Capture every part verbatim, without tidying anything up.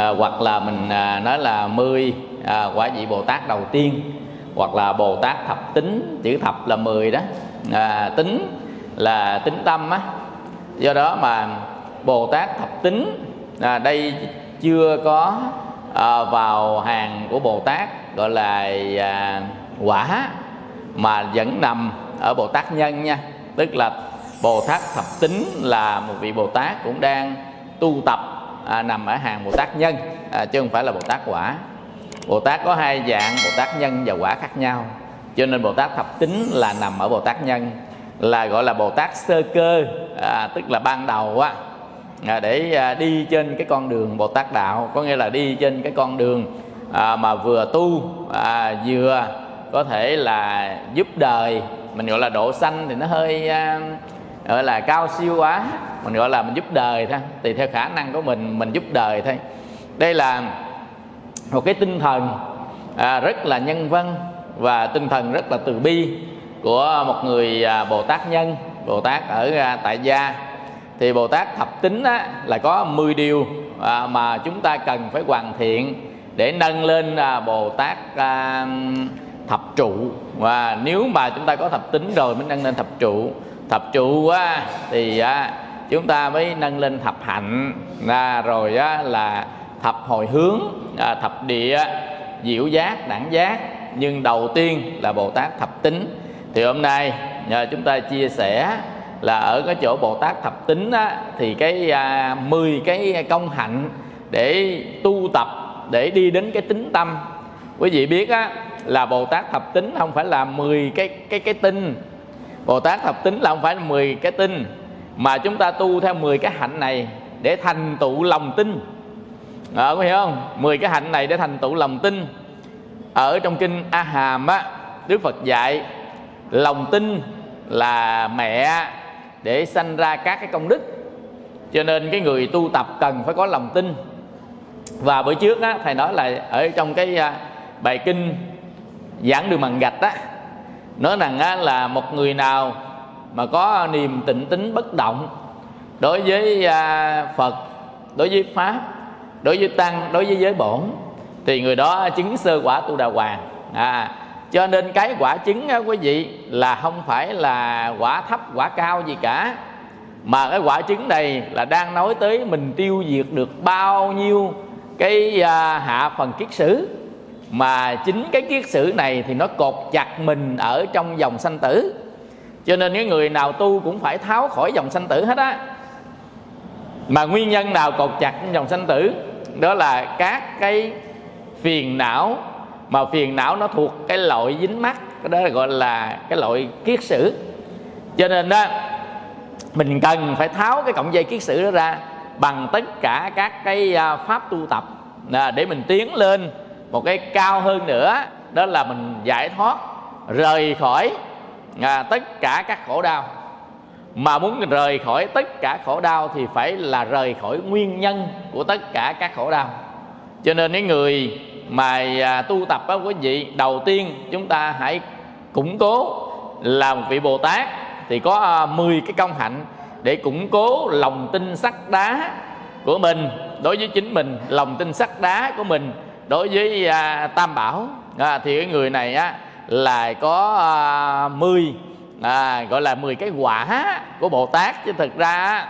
hoặc là mình à, nói là mười à, quả vị Bồ Tát đầu tiên, hoặc là Bồ Tát thập tính, chữ thập là mười đó, à, tính là tính tâm á. Do đó mà Bồ Tát thập tính à, đây chưa có à, vào hàng của Bồ Tát gọi là à, quả, mà vẫn nằm ở Bồ Tát nhân nha. Tức là Bồ Tát thập tính là một vị Bồ Tát cũng đang tu tập à, nằm ở hàng Bồ Tát nhân, à, chứ không phải là Bồ Tát quả. Bồ Tát có hai dạng, Bồ Tát nhân và quả khác nhau. Cho nên Bồ Tát thập tính là nằm ở Bồ Tát nhân, là gọi là Bồ Tát sơ cơ, à, tức là ban đầu á, à, để à, đi trên cái con đường Bồ Tát đạo. Có nghĩa là đi trên cái con đường à, mà vừa tu à, vừa có thể là giúp đời. Mình gọi là độ sanh thì nó hơi à, gọi là cao siêu quá, mình gọi là mình giúp đời thôi, tùy theo khả năng của mình mình giúp đời thôi. Đây là một cái tinh thần à, rất là nhân văn và tinh thần rất là từ bi của một người à, Bồ Tát nhân, Bồ Tát ở à, tại gia. Thì Bồ Tát thập tính á, là có mười điều à, mà chúng ta cần phải hoàn thiện để nâng lên à, Bồ Tát à, thập trụ. Và nếu mà chúng ta có thập tính rồi mới nâng lên thập trụ. Thập trụ á, thì á, chúng ta mới nâng lên thập hạnh, à, rồi á, là thập hồi hướng, à, thập địa, diệu giác, đẳng giác. Nhưng đầu tiên là Bồ Tát thập tính. Thì hôm nay nhờ chúng ta chia sẻ là ở cái chỗ Bồ Tát thập tính á, thì cái à, mười cái công hạnh để tu tập, để đi đến cái tính tâm. Quý vị biết á, là Bồ Tát thập tính không phải là mười cái cái cái tinh. Bồ Tát thập tính là không phải là mười cái tinh, mà chúng ta tu theo mười cái hạnh này để thành tựu lòng tin. À, có hiểu không? mười cái hạnh này để thành tựu lòng tin. Ở trong kinh A Hàm á, Đức Phật dạy lòng tin là mẹ để sanh ra các cái công đức. Cho nên cái người tu tập cần phải có lòng tin. Và bữa trước á, thầy nói là ở trong cái bài kinh Giảng Đường Bằng Gạch á, nói rằng á, là một người nào mà có niềm tịnh tín bất động đối với à, Phật, đối với Pháp, đối với Tăng, đối với giới bổn, thì người đó chứng sơ quả Tu Đà Hoàng. à, Cho nên cái quả chứng á, quý vị, là không phải là quả thấp, quả cao gì cả, mà cái quả chứng này là đang nói tới mình tiêu diệt được bao nhiêu cái à, hạ phần kiết sử. Mà chính cái kiết sử này thì nó cột chặt mình ở trong dòng sanh tử. Cho nên cái người nào tu cũng phải tháo khỏi dòng sanh tử hết á. Mà nguyên nhân nào cột chặt trong dòng sanh tử? Đó là các cái phiền não. Mà phiền não nó thuộc cái loại dính mắc, đó là gọi là cái loại kiết sử. Cho nên đó, mình cần phải tháo cái cọng dây kiết sử đó ra bằng tất cả các cái pháp tu tập, để mình tiến lên một cái cao hơn nữa. Đó là mình giải thoát, rời khỏi à, tất cả các khổ đau. Mà muốn rời khỏi tất cả khổ đau thì phải là rời khỏi nguyên nhân của tất cả các khổ đau. Cho nên cái người mà à, tu tập đó quý vị, đầu tiên chúng ta hãy củng cố là một vị Bồ Tát. Thì có à, mười cái công hạnh để củng cố lòng tin sắt đá của mình đối với chính mình, lòng tin sắt đá của mình đối với à, Tam Bảo. à, Thì cái người này á, là có à, mười à, gọi là mười cái quả của Bồ Tát. Chứ thực ra á,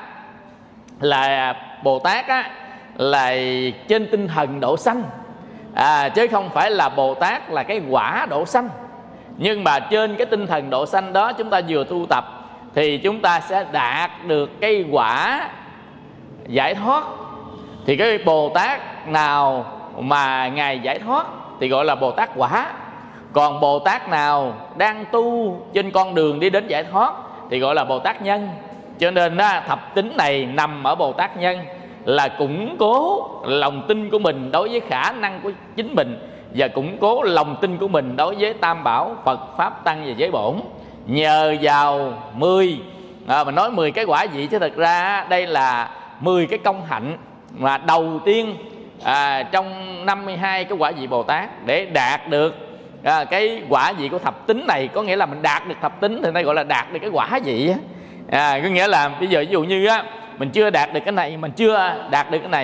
là Bồ Tát á, là trên tinh thần độ sanh, à, chứ không phải là Bồ Tát là cái quả độ sanh. Nhưng mà trên cái tinh thần độ sanh đó, chúng ta vừa tu tập thì chúng ta sẽ đạt được cái quả giải thoát. Thì cái Bồ Tát nào mà Ngài giải thoát thì gọi là Bồ Tát quả. Còn Bồ Tát nào đang tu trên con đường đi đến giải thoát thì gọi là Bồ Tát nhân. Cho nên á, thập tính này nằm ở Bồ Tát nhân, là củng cố lòng tin của mình đối với khả năng của chính mình, và củng cố lòng tin của mình đối với Tam Bảo, Phật, Pháp, Tăng và giới bổn. Nhờ vào mười à, mình nói mười cái quả vị, chứ thật ra đây là mười cái công hạnh mà đầu tiên à, trong năm mươi hai cái quả vị Bồ Tát để đạt được à, cái quả vị của thập tính này. Có nghĩa là mình đạt được thập tính thì đây gọi là đạt được cái quả vị. à, Có nghĩa là bây giờ ví dụ như á, mình chưa đạt được cái này, mình chưa đạt được cái này,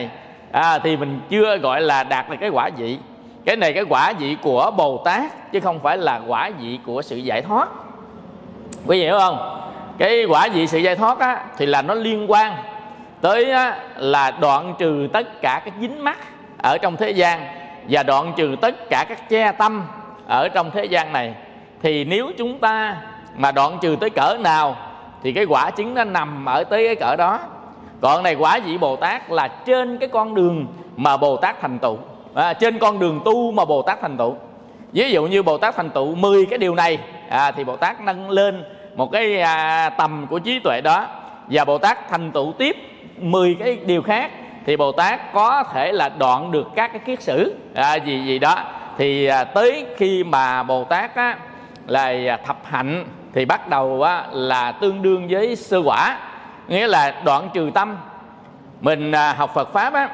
à, thì mình chưa gọi là đạt được cái quả vị. Cái này cái quả vị của Bồ Tát, chứ không phải là quả vị của sự giải thoát. Quý vị hiểu không? Cái quả vị sự giải thoát á, thì là nó liên quan tới á, là đoạn trừ tất cả các dính mắc ở trong thế gian, và đoạn trừ tất cả các che tâm ở trong thế gian này. Thì nếu chúng ta mà đoạn trừ tới cỡ nào thì cái quả chứng nó nằm ở tới cái cỡ đó. Còn này quả vị Bồ Tát là trên cái con đường mà Bồ Tát thành tựu, à, trên con đường tu mà Bồ Tát thành tựu. Ví dụ như Bồ Tát thành tựu mười cái điều này, à, thì Bồ Tát nâng lên một cái à, tầm của trí tuệ đó. Và Bồ Tát thành tựu tiếp mười cái điều khác thì Bồ Tát có thể là đoạn được các cái kiết sử à, gì gì đó. Thì à, tới khi mà Bồ Tát á, là thập hạnh thì bắt đầu á, là tương đương với sơ quả, nghĩa là đoạn trừ tâm. Mình à, học Phật Pháp á,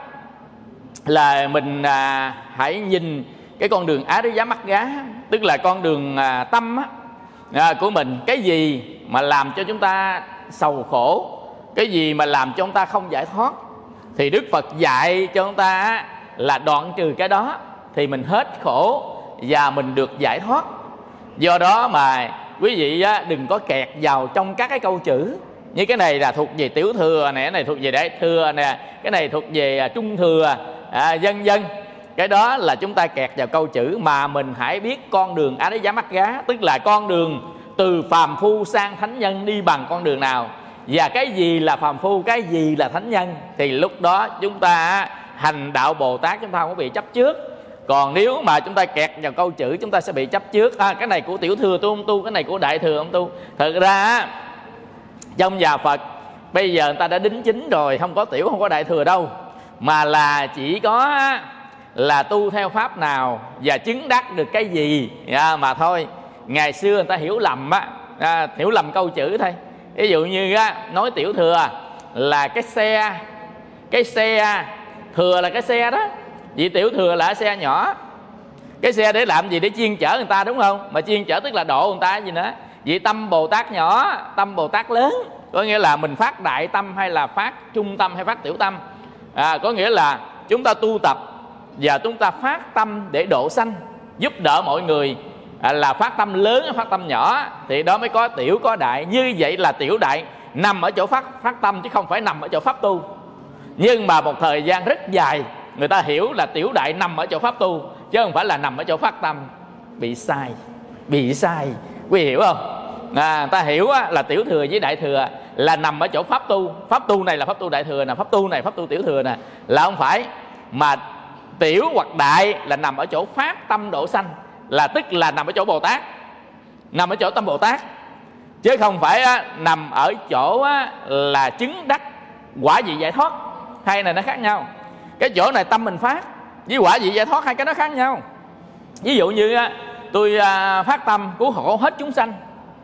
là mình à, hãy nhìn cái con đường Á Đế Giá Mắc Gá, tức là con đường à, tâm á, à, của mình. Cái gì mà làm cho chúng ta sầu khổ, cái gì mà làm cho chúng ta không giải thoát, thì Đức Phật dạy cho chúng ta á, là đoạn trừ cái đó thì mình hết khổ và mình được giải thoát. Do đó mà quý vị á, đừng có kẹt vào trong các cái câu chữ. Như cái này là thuộc về tiểu thừa nè, cái này thuộc về đại thừa nè, cái này thuộc về trung thừa, à, vân vân. Cái đó là chúng ta kẹt vào câu chữ. Mà mình hãy biết con đường Á Đế Giá Mắc Gá, tức là con đường từ phàm phu sang thánh nhân đi bằng con đường nào, và cái gì là phàm phu, cái gì là thánh nhân. Thì lúc đó chúng ta hành đạo Bồ Tát chúng ta không có bị chấp trước. Còn nếu mà chúng ta kẹt vào câu chữ, chúng ta sẽ bị chấp trước. à, Cái này của tiểu thừa tôi không tu, cái này của đại thừa không tu. Thật ra trong nhà Phật bây giờ người ta đã đính chính rồi, không có tiểu không có đại thừa đâu, mà là chỉ có là tu theo pháp nào và chứng đắc được cái gì à, mà thôi. Ngày xưa người ta hiểu lầm á, à, hiểu lầm câu chữ thôi. Ví dụ như á, nói tiểu thừa là cái xe, cái xe thừa là cái xe đó, vì tiểu thừa là cái xe nhỏ. Cái xe để làm gì? Để chuyên chở người ta, đúng không? Mà chuyên chở tức là độ người ta gì nữa. Vì tâm Bồ Tát nhỏ, tâm Bồ Tát lớn, có nghĩa là mình phát đại tâm hay là phát trung tâm hay phát tiểu tâm. à, Có nghĩa là chúng ta tu tập và chúng ta phát tâm để độ sanh, giúp đỡ mọi người, à, là phát tâm lớn phát tâm nhỏ, thì đó mới có tiểu có đại. Như vậy là tiểu đại nằm ở chỗ phát, phát tâm chứ không phải nằm ở chỗ pháp tu. Nhưng mà một thời gian rất dài người ta hiểu là tiểu đại nằm ở chỗ pháp tu chứ không phải là nằm ở chỗ phát tâm. Bị sai, bị sai. Quý hiểu không? À, ta hiểu á, là tiểu thừa với đại thừa là nằm ở chỗ pháp tu. Pháp tu này là pháp tu đại thừa nè, pháp tu này pháp tu tiểu thừa nè, là không phải. Mà tiểu hoặc đại là nằm ở chỗ phát tâm độ sanh, là tức là nằm ở chỗ Bồ Tát, nằm ở chỗ tâm Bồ Tát, chứ không phải á, nằm ở chỗ á, là chứng đắc quả vị giải thoát. Hai này nó khác nhau. Cái chỗ này tâm mình phát với quả vị giải thoát hai cái nó khác nhau. Ví dụ như á, tôi à, phát tâm cứu hộ hết chúng sanh,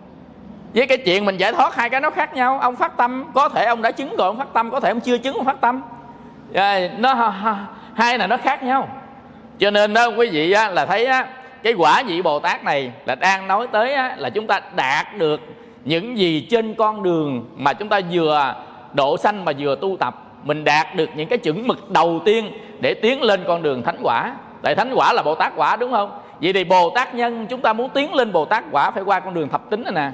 với cái chuyện mình giải thoát hai cái nó khác nhau. Ông phát tâm có thể ông đã chứng rồi ông phát tâm, có thể ông chưa chứng ông phát tâm, à, nó hai này nó khác nhau. Cho nên đó quý vị á, là thấy á, cái quả vị Bồ Tát này là đang nói tới á, là chúng ta đạt được những gì trên con đường mà chúng ta vừa độ sanh mà vừa tu tập. Mình đạt được những cái chuẩn mực đầu tiên để tiến lên con đường thánh quả. Tại thánh quả là Bồ Tát quả, đúng không? Vậy thì Bồ Tát nhân chúng ta muốn tiến lên Bồ Tát quả phải qua con đường thập tính này nè.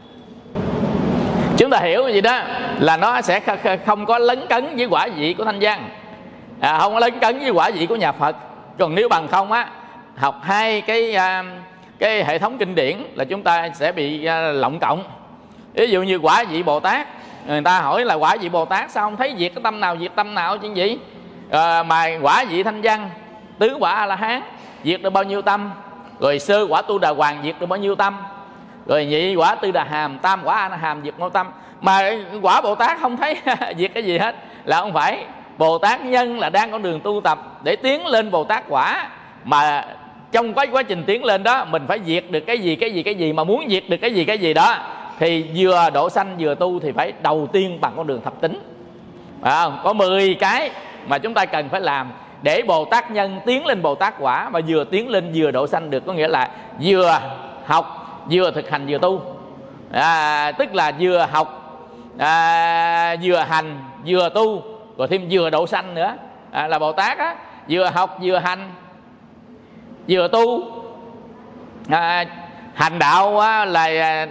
Chúng ta hiểu gì đó là nó sẽ không có lấn cấn với quả vị của thanh văn, à, không có lấn cấn với quả vị của nhà Phật. Còn nếu bằng không á, học hai cái cái hệ thống kinh điển là chúng ta sẽ bị lộng cộng. Ví dụ như quả vị Bồ Tát, người ta hỏi là quả vị Bồ Tát sao không thấy diệt cái tâm nào diệt tâm nào chứ gì, à, mà quả vị thanh văn tứ quả A La Hán diệt được bao nhiêu tâm, rồi sơ quả Tu Đà Hoàng diệt được bao nhiêu tâm, rồi nhị quả Tư Đà Hàm, tam quả A Na Hàm diệt bao tâm. Mà quả Bồ Tát không thấy diệt cái gì hết, là không phải. Bồ Tát nhân là đang con đường tu tập để tiến lên Bồ Tát quả, mà trong quá, quá trình tiến lên đó mình phải diệt được cái gì cái gì cái gì, mà muốn diệt được cái gì cái gì đó thì vừa độ sanh vừa tu thì phải đầu tiên bằng con đường thập tính. À, có mười cái mà chúng ta cần phải làm để Bồ Tát nhân tiến lên Bồ Tát quả, mà vừa tiến lên vừa độ sanh được. Có nghĩa là vừa học vừa thực hành vừa tu, à, tức là vừa học, à, vừa hành vừa tu, rồi thêm vừa độ sanh nữa. à, là Bồ Tát á, vừa học vừa hành vừa tu. à, Hành đạo á, là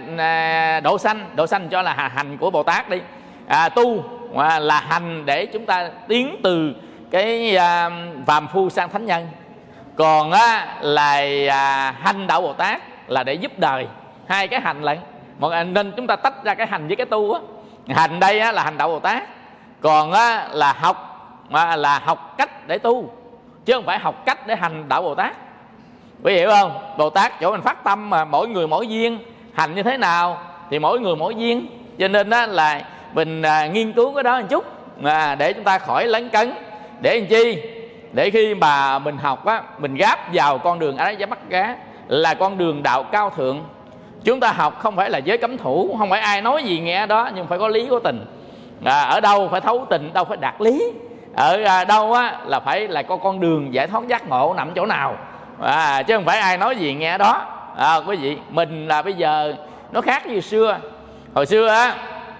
à, độ sanh, độ sanh cho là hành của Bồ Tát đi. à, Tu à, là hành để chúng ta tiến từ cái à, phàm phu sang thánh nhân. Còn á, là à, hành đạo Bồ Tát là để giúp đời. Hai cái hành lận, một nên chúng ta tách ra cái hành với cái tu á. Hành đây á, là hành đạo Bồ Tát, còn á, là học à, là học cách để tu, chứ không phải học cách để hành đạo Bồ Tát. Quý vị hiểu không? Bồ Tát chỗ mình phát tâm mà mỗi người mỗi duyên, hành như thế nào thì mỗi người mỗi duyên. Cho nên đó là mình à, nghiên cứu cái đó một chút à, để chúng ta khỏi lấn cấn. Để làm chi? Để khi mà mình học á, mình gáp vào con đường Á Giá Bắt Gá là con đường đạo cao thượng. Chúng ta học không phải là giới cấm thủ, không phải ai nói gì nghe đó, nhưng phải có lý có tình. à, Ở đâu phải thấu tình, đâu phải đạt lý. Ở à, đâu á, là phải là có con đường giải thoát giác ngộ nằm chỗ nào. à, Chứ không phải ai nói gì nghe đó. à, Quý vị, mình là bây giờ nó khác như xưa. Hồi xưa á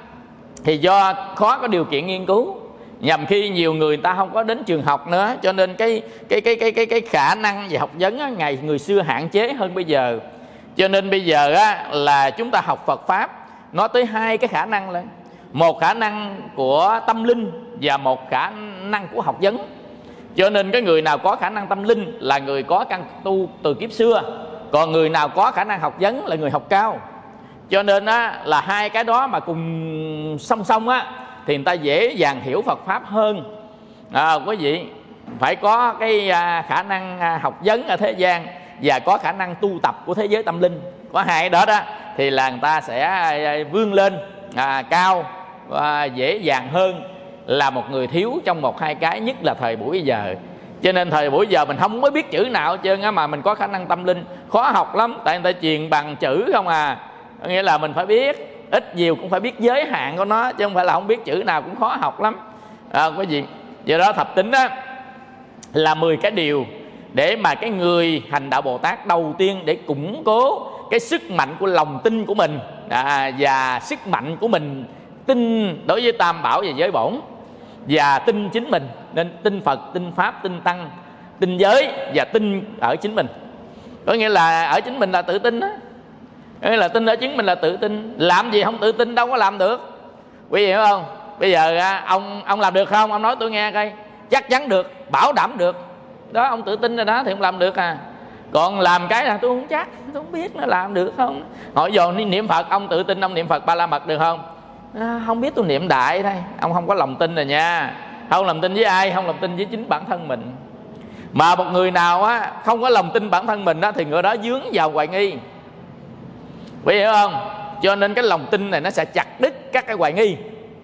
thì do khó có điều kiện nghiên cứu, nhằm khi nhiều người, người ta không có đến trường học nữa, cho nên cái cái cái cái cái cái khả năng về học vấn á, ngày người xưa hạn chế hơn bây giờ. Cho nên bây giờ á, là chúng ta học Phật pháp nó tới hai cái khả năng lên. Một khả năng của tâm linh và một khả năng của học vấn. Cho nên cái người nào có khả năng tâm linh là người có căn tu từ kiếp xưa, còn người nào có khả năng học vấn là người học cao. Cho nên á, là hai cái đó mà cùng song song á, thì người ta dễ dàng hiểu Phật pháp hơn. à, Quý vị phải có cái à, khả năng à, học vấn ở thế gian và có khả năng tu tập của thế giới tâm linh. Có hai đó đó thì là người ta sẽ à, vươn lên à, cao và dễ dàng hơn là một người thiếu trong một hai cái, nhất là thời buổi giờ. Cho nên thời buổi giờ mình không mới biết chữ nào hết trơn á, mà mình có khả năng tâm linh khó học lắm, tại người ta truyền bằng chữ không à. Nghĩa là mình phải biết ít nhiều cũng phải biết giới hạn của nó, chứ không phải là không biết chữ nào cũng khó học lắm. à, Quý vị, do đó thập tính á là mười cái điều để mà cái người hành đạo Bồ Tát đầu tiên để củng cố cái sức mạnh của lòng tin của mình à, và sức mạnh của mình tin đối với Tam Bảo và giới bổn, và tin chính mình. Nên tin Phật, tin Pháp, tin Tăng, tin giới và tin ở chính mình. Có nghĩa là ở chính mình là tự tin đó. Nghĩa là tin ở chính mình là tự tin. Làm gì không tự tin đâu có làm được. Quý vị hiểu không? Bây giờ ông ông làm được không? Ông nói tôi nghe coi. Chắc chắn được, bảo đảm được. Đó, ông tự tin rồi đó thì ông làm được à. Còn làm cái là tôi không chắc, tôi không biết nó làm được không. Hỏi dồn niệm Phật, ông tự tin ông niệm Phật Ba La Mật được không? À, không biết, tôi niệm đại đây. Ông không có lòng tin rồi nha. Không lòng tin với ai? Không lòng tin với chính bản thân mình. Mà một người nào á không có lòng tin bản thân mình á, thì người đó dướng vào hoài nghi. Quý hiểu không? Cho nên cái lòng tin này nó sẽ chặt đứt các cái hoài nghi.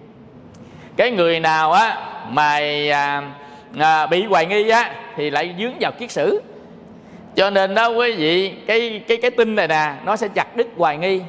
Cái người nào á mà à, à, bị hoài nghi á thì lại dướng vào kiết sử. Cho nên đó quý vị, cái cái cái tin này nè nó sẽ chặt đứt hoài nghi.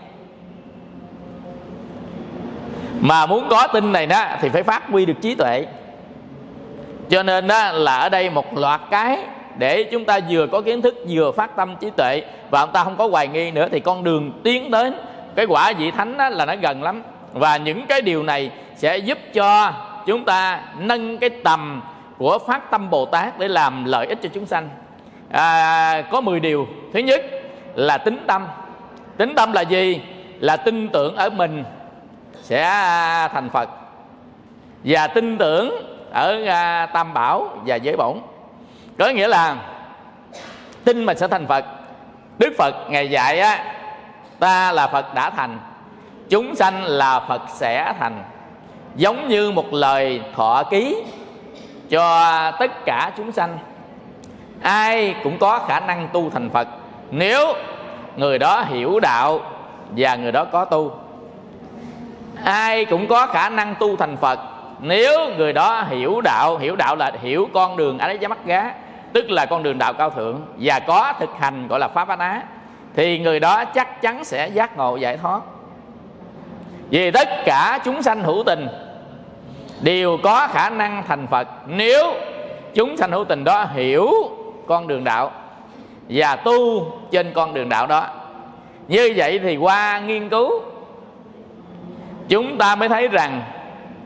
Mà muốn có tin này đó thì phải phát huy được trí tuệ. Cho nên đó là ở đây một loạt cái để chúng ta vừa có kiến thức, vừa phát tâm trí tuệ, và chúng ta không có hoài nghi nữa, thì con đường tiến đến cái quả vị thánh đó là nó gần lắm. Và những cái điều này sẽ giúp cho chúng ta nâng cái tầm của phát tâm Bồ Tát để làm lợi ích cho chúng sanh. à, Có mười điều. Thứ nhất là tín tâm. Tín tâm là gì? Là tin tưởng ở mình sẽ thành Phật, và tin tưởng ở à, Tam Bảo và giới bổn. Có nghĩa là tin mình sẽ thành Phật. Đức Phật Ngài dạy á, ta là Phật đã thành, chúng sanh là Phật sẽ thành, giống như một lời thọ ký cho tất cả chúng sanh. Ai cũng có khả năng tu thành Phật nếu người đó hiểu đạo và người đó có tu. Ai cũng có khả năng tu thành Phật nếu người đó hiểu đạo. Hiểu đạo là hiểu con đường A Giá Mắc Gá, tức là con đường đạo cao thượng, và có thực hành gọi là Pháp Á Ná, thì người đó chắc chắn sẽ giác ngộ giải thoát. Vì tất cả chúng sanh hữu tình đều có khả năng thành Phật nếu chúng sanh hữu tình đó hiểu con đường đạo và tu trên con đường đạo đó. Như vậy thì qua nghiên cứu chúng ta mới thấy rằng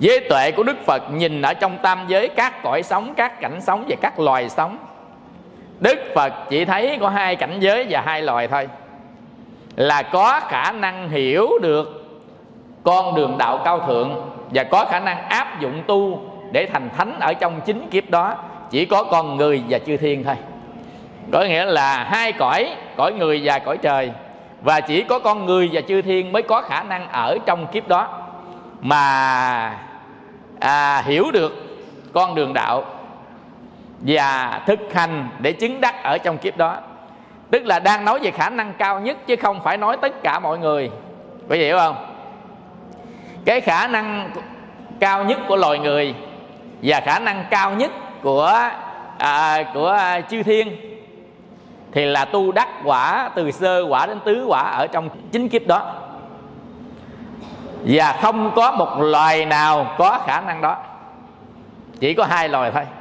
Giới tuệ của Đức Phật nhìn ở trong tam giới các cõi sống, các cảnh sống và các loài sống. Đức Phật chỉ thấy có hai cảnh giới và hai loài thôi, là có khả năng hiểu được con đường đạo cao thượng và có khả năng áp dụng tu để thành thánh ở trong chính kiếp đó. Chỉ có con người và chư thiên thôi. Có nghĩa là hai cõi, cõi người và cõi trời. Và chỉ có con người và chư thiên mới có khả năng ở trong kiếp đó mà à, hiểu được con đường đạo và thực hành để chứng đắc ở trong kiếp đó. Tức là đang nói về khả năng cao nhất, chứ không phải nói tất cả mọi người. Có hiểu không? Cái khả năng cao nhất của loài người và khả năng cao nhất của à, của chư thiên thì là tu đắc quả từ sơ quả đến tứ quả ở trong chính kiếp đó. Và không có một loài nào có khả năng đó, chỉ có hai loài thôi.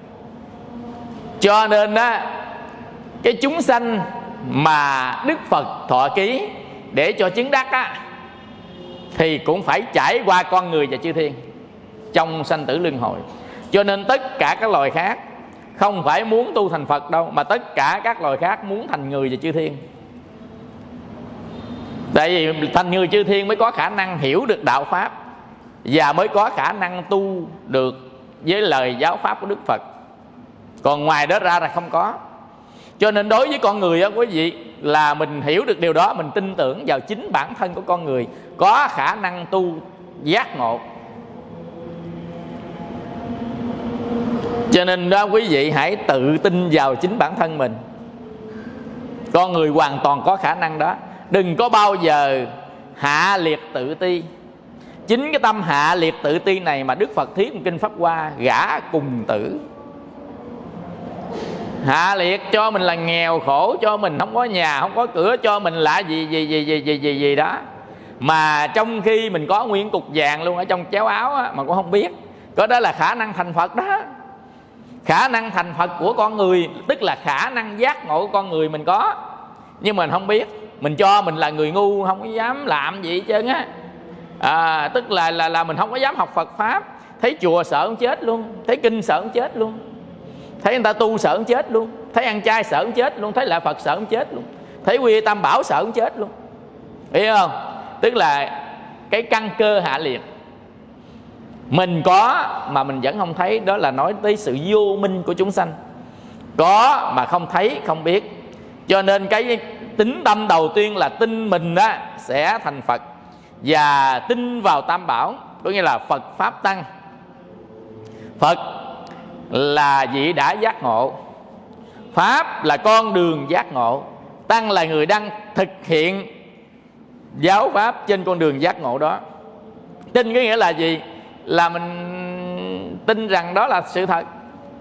Cho nên á, cái chúng sanh mà Đức Phật thọ ký để cho chứng đắc á, thì cũng phải trải qua con người và chư thiên trong sanh tử luân hồi. Cho nên tất cả các loài khác không phải muốn tu thành Phật đâu, mà tất cả các loài khác muốn thành người và chư thiên. Tại vì thành người chư thiên mới có khả năng hiểu được đạo Pháp và mới có khả năng tu được với lời giáo Pháp của Đức Phật. Còn ngoài đó ra là không có. Cho nên đối với con người á quý vị, là mình hiểu được điều đó, mình tin tưởng vào chính bản thân của con người có khả năng tu giác ngộ. Cho nên đó quý vị hãy tự tin vào chính bản thân mình. Con người hoàn toàn có khả năng đó. Đừng có bao giờ hạ liệt tự ti. Chính cái tâm hạ liệt tự ti này mà Đức Phật thuyết trong Kinh Pháp Hoa: gã cùng tử. Hạ liệt cho mình là nghèo khổ, cho mình không có nhà, không có cửa, cho mình là gì gì gì gì gì gì, gì đó. Mà trong khi mình có nguyên cục vàng luôn ở trong chéo áo á, mà cũng không biết. Có đó là khả năng thành Phật đó. Khả năng thành Phật của con người, tức là khả năng giác ngộ của con người mình có, nhưng mình không biết. Mình cho mình là người ngu, không có dám làm gì hết trơn á. À, tức là, là là mình không có dám học Phật Pháp. Thấy chùa sợ không chết luôn, thấy kinh sợ không chết luôn, thấy người ta tu sợ không chết luôn, thấy ăn chay sợ không chết luôn, thấy lại Phật sợ không chết luôn, thấy quy tam bảo sợ không chết luôn. Hiểu không? Tức là cái căn cơ hạ liệt mình có mà mình vẫn không thấy. Đó là nói tới sự vô minh của chúng sanh. Có mà không thấy, không biết. Cho nên cái tín tâm đầu tiên là tin mình đó sẽ thành Phật, và tin vào tam bảo, có nghĩa là Phật Pháp Tăng. Phật là vị đã giác ngộ, Pháp là con đường giác ngộ, Tăng là người đang thực hiện giáo Pháp trên con đường giác ngộ đó. Tin có nghĩa là gì? Là mình tin rằng đó là sự thật.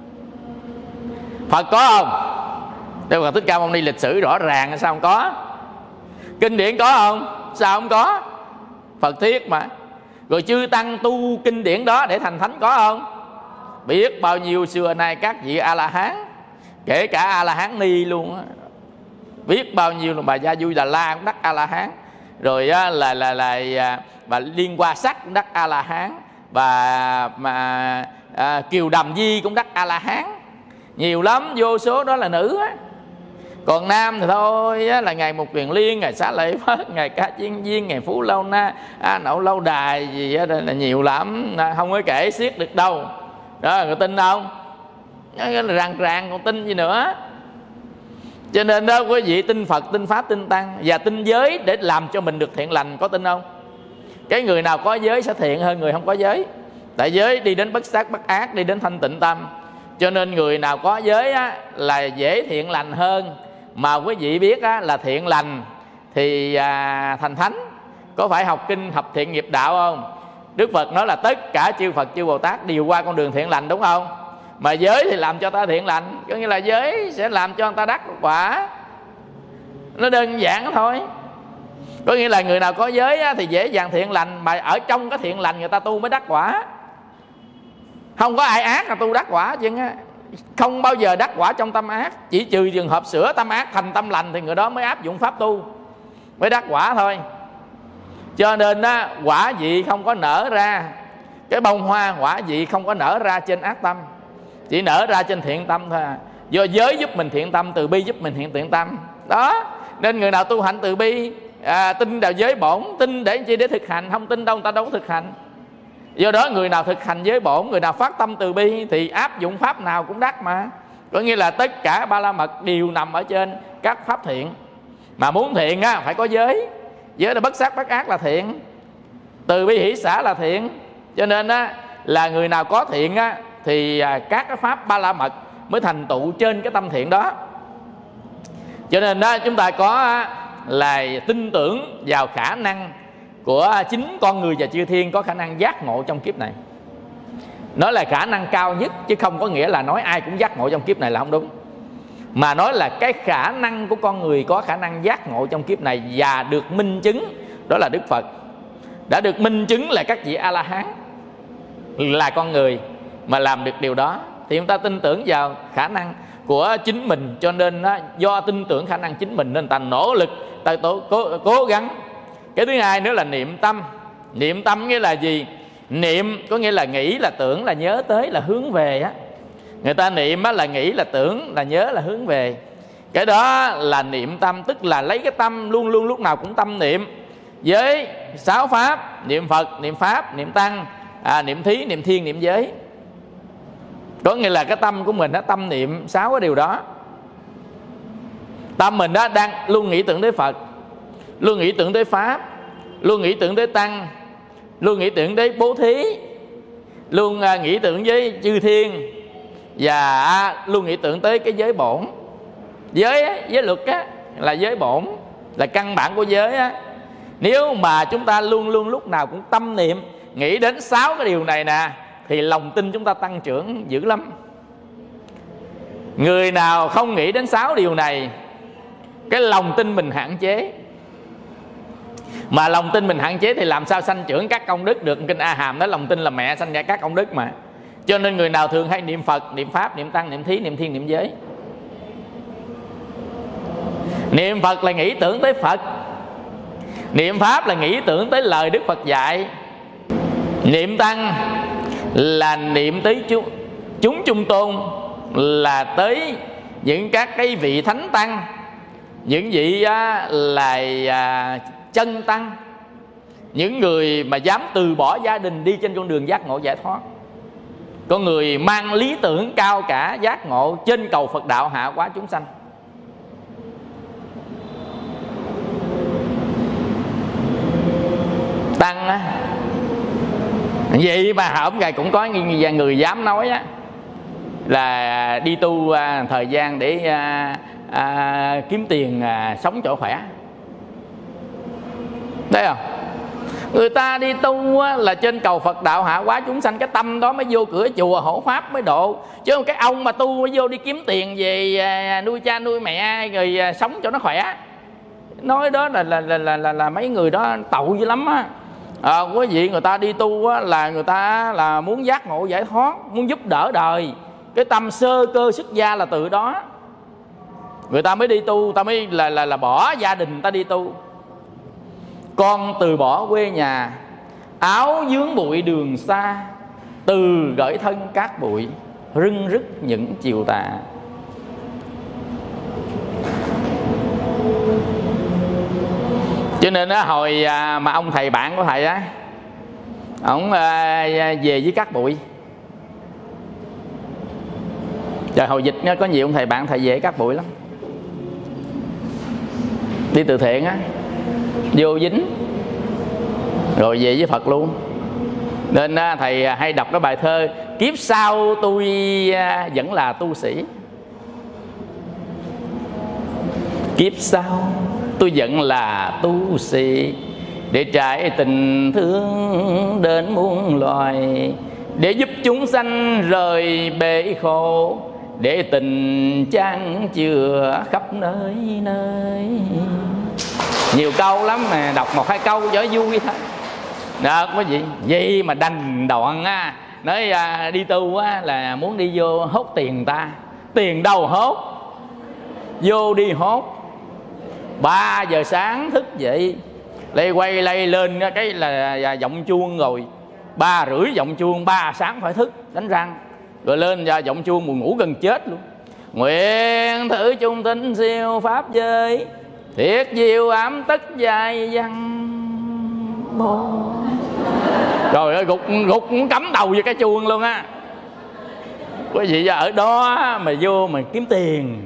Phật có không? Đức Phật Thích Ca Mâu Ni lịch sử rõ ràng, sao không có? Kinh điển có không? Sao không có? Phật thuyết mà. Rồi chư Tăng tu kinh điển đó để thành thánh có không? Biết bao nhiêu xưa nay các vị A-la-hán, kể cả A-la-hán Ni luôn á, biết bao nhiêu là bà Gia Vui Đà La cũng đắc A-la-hán. Rồi á, là là là bà Liên Hoa Sắc cũng đắc A-la-hán, bà mà à, Kiều Đàm Di cũng đắc A-la-hán. Nhiều lắm, vô số đó là nữ á. Còn nam thì thôi á, là ngày Mục Kiền Liên, ngày Xá Lợi Phất, ngày Ca Chiên Viên, ngày Phú Lâu Na, à, Nậu Lâu Đài gì đó là nhiều lắm, không có kể xiết được đâu. Đó, người tin không? Ràng ràng còn tin gì nữa. Cho nên đó quý vị, tin Phật, tin Pháp, tin Tăng và tin giới để làm cho mình được thiện lành, có tin không? Cái người nào có giới sẽ thiện hơn người không có giới. Tại giới đi đến bất sát bất ác, đi đến thanh tịnh tâm. Cho nên người nào có giới á, là dễ thiện lành hơn. Mà quý vị biết á, là thiện lành thì à, thành thánh. Có phải học kinh Thập Thiện Nghiệp Đạo không? Đức Phật nói là tất cả chư Phật chư Bồ Tát đều qua con đường thiện lành, đúng không? Mà giới thì làm cho ta thiện lành, có nghĩa là giới sẽ làm cho người ta đắc quả. Nó đơn giản thôi. Có nghĩa là người nào có giới á, thì dễ dàng thiện lành. Mà ở trong cái thiện lành người ta tu mới đắc quả. Không có ai ác là tu đắc quả chứ á. Không bao giờ đắc quả trong tâm ác. Chỉ trừ trường hợp sửa tâm ác thành tâm lành thì người đó mới áp dụng pháp tu, mới đắc quả thôi. Cho nên á, quả vị không có nở ra Cái bông hoa quả vị không có nở ra trên ác tâm, chỉ nở ra trên thiện tâm thôi à. Do giới giúp mình thiện tâm, từ bi giúp mình thiện thiện tâm đó. Nên người nào tu hạnh từ bi, à, tin vào giới bổn, tin để chi? Để thực hành. Không tin đâu người ta đâu có thực hành. Do đó người nào thực hành giới bổn, người nào phát tâm từ bi thì áp dụng pháp nào cũng đắc mà. Có nghĩa là tất cả ba la mật đều nằm ở trên các pháp thiện. Mà muốn thiện á, phải có giới. Giới là bất sát bất ác là thiện, từ bi hỷ xả là thiện. Cho nên á, là người nào có thiện á, thì các cái pháp ba la mật mới thành tựu trên cái tâm thiện đó. Cho nên đó, chúng ta có là tin tưởng vào khả năng của chính con người và chư thiên có khả năng giác ngộ trong kiếp này. Nói là khả năng cao nhất, chứ không có nghĩa là nói ai cũng giác ngộ trong kiếp này là không đúng. Mà nói là cái khả năng của con người có khả năng giác ngộ trong kiếp này, và được minh chứng đó là Đức Phật. Đã được minh chứng là các vị A-la-hán là con người mà làm được điều đó. Thì chúng ta tin tưởng vào khả năng của chính mình. Cho nên đó, do tin tưởng khả năng chính mình nên ta nỗ lực, ta cố, cố gắng. Cái thứ hai nữa là niệm tâm. Niệm tâm nghĩa là gì? Niệm có nghĩa là nghĩ, là tưởng, là nhớ tới, là hướng về á. Người ta niệm á, là nghĩ, là tưởng, là nhớ, là hướng về. Cái đó là niệm tâm. Tức là lấy cái tâm luôn luôn lúc nào cũng tâm niệm với sáu pháp: niệm Phật, niệm Pháp, niệm Tăng, à, niệm Thí, niệm Thiên, niệm Giới. Có nghĩa là cái tâm của mình đó, tâm niệm sáu cái điều đó. Tâm mình đó đang luôn nghĩ tưởng tới Phật, luôn nghĩ tưởng tới Pháp, luôn nghĩ tưởng tới Tăng, luôn nghĩ tưởng tới bố thí, luôn uh, nghĩ tưởng với chư thiên, và uh, luôn nghĩ tưởng tới cái giới bổn. Giới á, giới luật á, là giới bổn, là căn bản của giới á. Nếu mà chúng ta luôn luôn lúc nào cũng tâm niệm nghĩ đến sáu cái điều này nè, thì lòng tin chúng ta tăng trưởng dữ lắm. Người nào không nghĩ đến sáu điều này, cái lòng tin mình hạn chế. Mà lòng tin mình hạn chế thì làm sao sanh trưởng các công đức được? Kinh A Hàm nói lòng tin là mẹ sanh ra các công đức mà. Cho nên người nào thường hay niệm Phật, niệm Pháp, niệm Tăng, niệm Thí, niệm Thiên, niệm Giới. Niệm Phật là nghĩ tưởng tới Phật, niệm Pháp là nghĩ tưởng tới lời Đức Phật dạy, niệm Tăng là niệm tới chúng, chúng chung tôn, là tới những các cái vị thánh tăng, những vị á, là à, chân tăng, những người mà dám từ bỏ gia đình đi trên con đường giác ngộ giải thoát. Có người mang lý tưởng cao cả giác ngộ, trên cầu Phật đạo hạ hóa chúng sanh. Tăng á, vậy mà hổng ngày cũng có người dám nói á, là đi tu à, thời gian để à, à, kiếm tiền à, sống chỗ khỏe. Thấy không? Người ta đi tu á, là trên cầu Phật đạo hạ hóa chúng sanh. Cái tâm đó mới vô cửa chùa hộ pháp mới độ. Chứ không cái ông mà tu mới vô đi kiếm tiền về à, nuôi cha nuôi mẹ, rồi à, sống cho nó khỏe. Nói đó là là, là, là, là, là mấy người đó tậu dữ lắm á. À, quý vị, người ta đi tu á, là người ta là muốn giác ngộ giải thoát, muốn giúp đỡ đời. Cái tâm sơ cơ xuất gia là từ đó. Người ta mới đi tu, ta mới là, là, là bỏ gia đình ta đi tu. Con từ bỏ quê nhà, áo vướng bụi đường xa, từ gởi thân cát bụi, rưng rức những chiều tà. Cho nên á, hồi mà ông thầy bạn của thầy á, ổng về với cát bụi. Trời hồi dịch có nhiều ông thầy bạn thầy về cát bụi lắm, đi từ thiện á, vô dính rồi về với Phật luôn. Nên thầy hay đọc cái bài thơ: kiếp sau tôi vẫn là tu sĩ, kiếp sau tôi vẫn là tu sĩ, để trải tình thương đến muôn loài, để giúp chúng sanh rời bể khổ, để tình chan chứa khắp nơi nơi. Nhiều câu lắm mà đọc một hai câu cho vui thôi. Đó quý vị, gì mà đành đoạn á, nói à, đi tu á là muốn đi vô hốt tiền ta. Tiền đâu hốt, vô đi hốt. Ba giờ sáng thức dậy, lay quay lay lên cái là giọng chuông rồi. ba rưỡi giọng chuông, ba sáng phải thức đánh răng, rồi lên ra giọng chuông buồn ngủ gần chết luôn. Nguyện thử chung tính siêu pháp giới, thiệt diệu ám tất dài văn bồ. Rồi ơi, gục gục cắm đầu vô cái chuông luôn á. Quý vị ở đó mà vô mà kiếm tiền.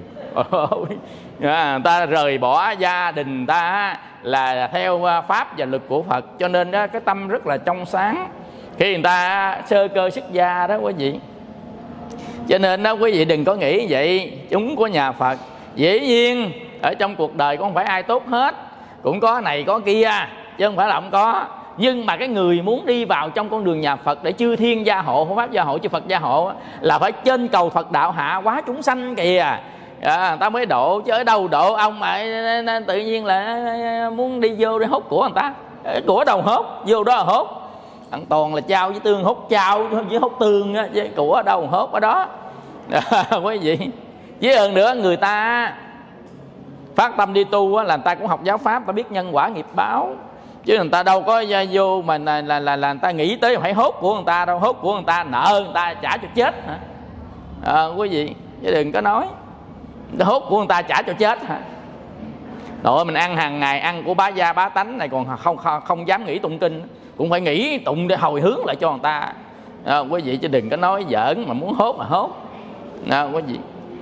À, ta rời bỏ gia đình ta là theo pháp và luật của Phật, cho nên đó, cái tâm rất là trong sáng khi người ta sơ cơ xuất gia đó quý vị. Cho nên đó quý vị đừng có nghĩ vậy. Chúng của nhà Phật dĩ nhiên ở trong cuộc đời cũng không phải ai tốt hết, cũng có này có kia, chứ không phải là không có. Nhưng mà cái người muốn đi vào trong con đường nhà Phật để chư thiên gia hộ, hộ pháp gia hộ, chư Phật gia hộ là phải trên cầu Phật đạo hạ hóa chúng sanh kìa. À, người ta mới độ, chứ ở đâu độ ông mà tự nhiên là muốn đi vô để hốt của người ta. Của đâu hốt, vô đó là hốt. Thằng toàn là trao với tương, hốt trao với hốt tương á, chứ của đâu hốt ở đó. À, quý vị, với hơn nữa người ta phát tâm đi tu là người ta cũng học giáo pháp, ta biết nhân quả nghiệp báo, chứ người ta đâu có vô mà là, là, là, là người ta nghĩ tới phải hốt của người ta đâu. Hốt của người ta nợ người ta trả cho chết hả? À, quý vị, chứ đừng có nói hốt của người ta trả cho chết hả? Rồi mình ăn hàng ngày, ăn của bá gia bá tánh này còn không không, không dám nghĩ tụng kinh, cũng phải nghĩ tụng để hồi hướng lại cho người ta. À, quý vị, chứ đừng có nói giỡn mà muốn hốt mà hốt. À, quý vị,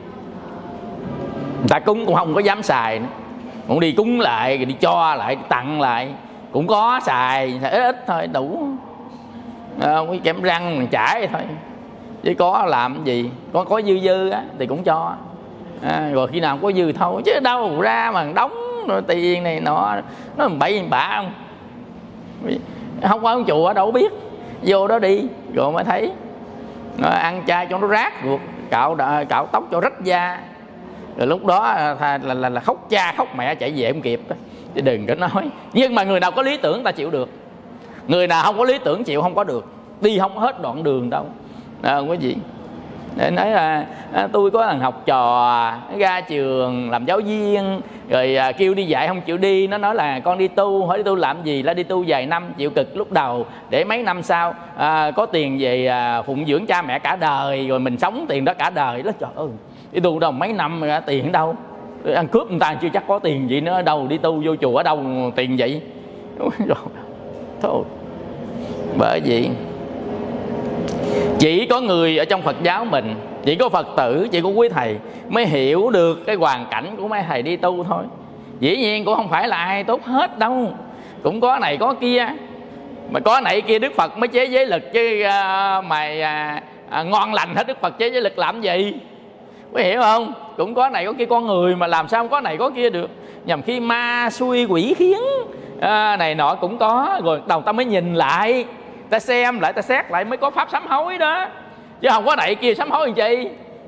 người ta cúng cũng không có dám xài nữa, cũng đi cúng lại, rồi đi cho lại, đi tặng lại, cũng có xài ít ít thôi đủ. À, cái kem răng mình chải thôi, chứ có làm cái gì, có có dư dư á thì cũng cho. À, rồi khi nào có dư thôi, chứ đâu ra mà đóng rồi tiền này nọ nó bậy bạ không. Không có ông chùa đâu biết, vô đó đi rồi mới thấy. Nó ăn chay cho nó rát ruột, cạo cạo tóc cho rách da, rồi lúc đó là, là, là, là khóc cha khóc mẹ chạy về không kịp đó. Chứ đừng có nói. Nhưng mà người nào có lý tưởng ta chịu được, người nào không có lý tưởng chịu không có được, đi không hết đoạn đường đâu. À, quý vị, để nói là à, tôi có thằng học trò ra trường làm giáo viên, rồi à, kêu đi dạy không chịu đi. Nó nói là con đi tu, hỏi đi tu làm gì, là đi tu vài năm chịu cực lúc đầu để mấy năm sau à, có tiền về à, phụng dưỡng cha mẹ cả đời, rồi mình sống tiền đó cả đời đó. Trời ơi, đi tu đâu mấy năm rồi, tiền ở đâu, ăn cướp người ta chưa chắc có tiền vậy nữa, ở đâu đi tu vô chùa ở đâu tiền vậy. Rồi thôi, bởi vậy chỉ có người ở trong Phật giáo mình, chỉ có Phật tử, chỉ có quý thầy mới hiểu được cái hoàn cảnh của mấy thầy đi tu thôi. Dĩ nhiên cũng không phải là ai tốt hết đâu, cũng có này có kia. Mà có này kia Đức Phật mới chế giới lực, chứ uh, mày uh, uh, ngon lành hết Đức Phật chế giới lực làm gì, có hiểu không? Cũng có này có kia, con người mà làm sao có này có kia được. Nhằm khi ma xui quỷ khiến à, này nọ cũng có. Rồi đầu ta mới nhìn lại, ta xem lại, ta xét lại mới có pháp sám hối đó. Chứ không có này kia sám hối làm chi,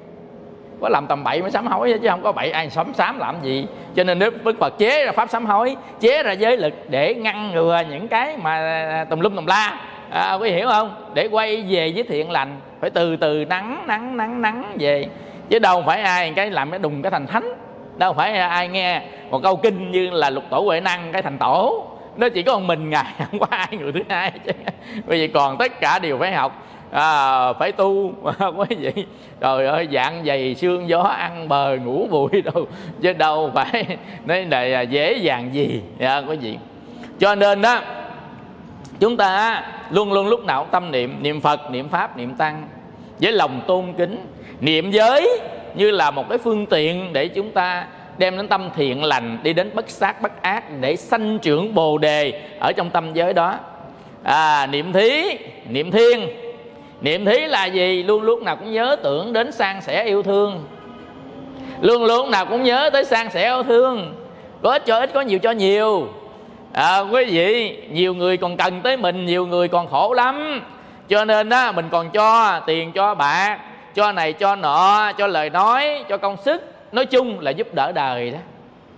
có làm tầm bậy mới sám hối, chứ không có bậy ai sám sám làm gì. Cho nên Đức Phật chế ra pháp sám hối, chế ra giới lực để ngăn ngừa những cái mà tùm lum tùm la, à, quý hiểu không? Để quay về với thiện lành, phải từ từ nắng nắng nắng nắng về, chứ đâu phải ai cái làm cái đùng cái thành thánh. Đâu phải ai nghe một câu kinh như là lục tổ Huệ Năng cái thành tổ. Nó chỉ có một mình Ngài, không có ai người thứ hai chứ. Bởi vì còn tất cả đều phải học, à, phải tu quý vị. Trời ơi, dạng dày xương gió, ăn bờ ngủ bụi đâu, chứ đâu phải nói là dễ dàng gì, à, quý vị. Cho nên đó, chúng ta luôn luôn lúc nào tâm niệm, niệm Phật, niệm Pháp, niệm Tăng với lòng tôn kính. Niệm giới như là một cái phương tiện để chúng ta đem đến tâm thiện lành, đi đến bất sát bất ác, để sanh trưởng bồ đề ở trong tâm giới đó. À, niệm thí, niệm thiên. Niệm thí là gì? Luôn lúc nào cũng nhớ tưởng đến san sẻ yêu thương, luôn lúc nào cũng nhớ tới san sẻ yêu thương. Có ít cho ít, có nhiều cho nhiều. À, quý vị, nhiều người còn cần tới mình, nhiều người còn khổ lắm. Cho nên đó, mình còn cho tiền, cho bạc, cho này cho nọ, cho lời nói, cho công sức, nói chung là giúp đỡ đời đó.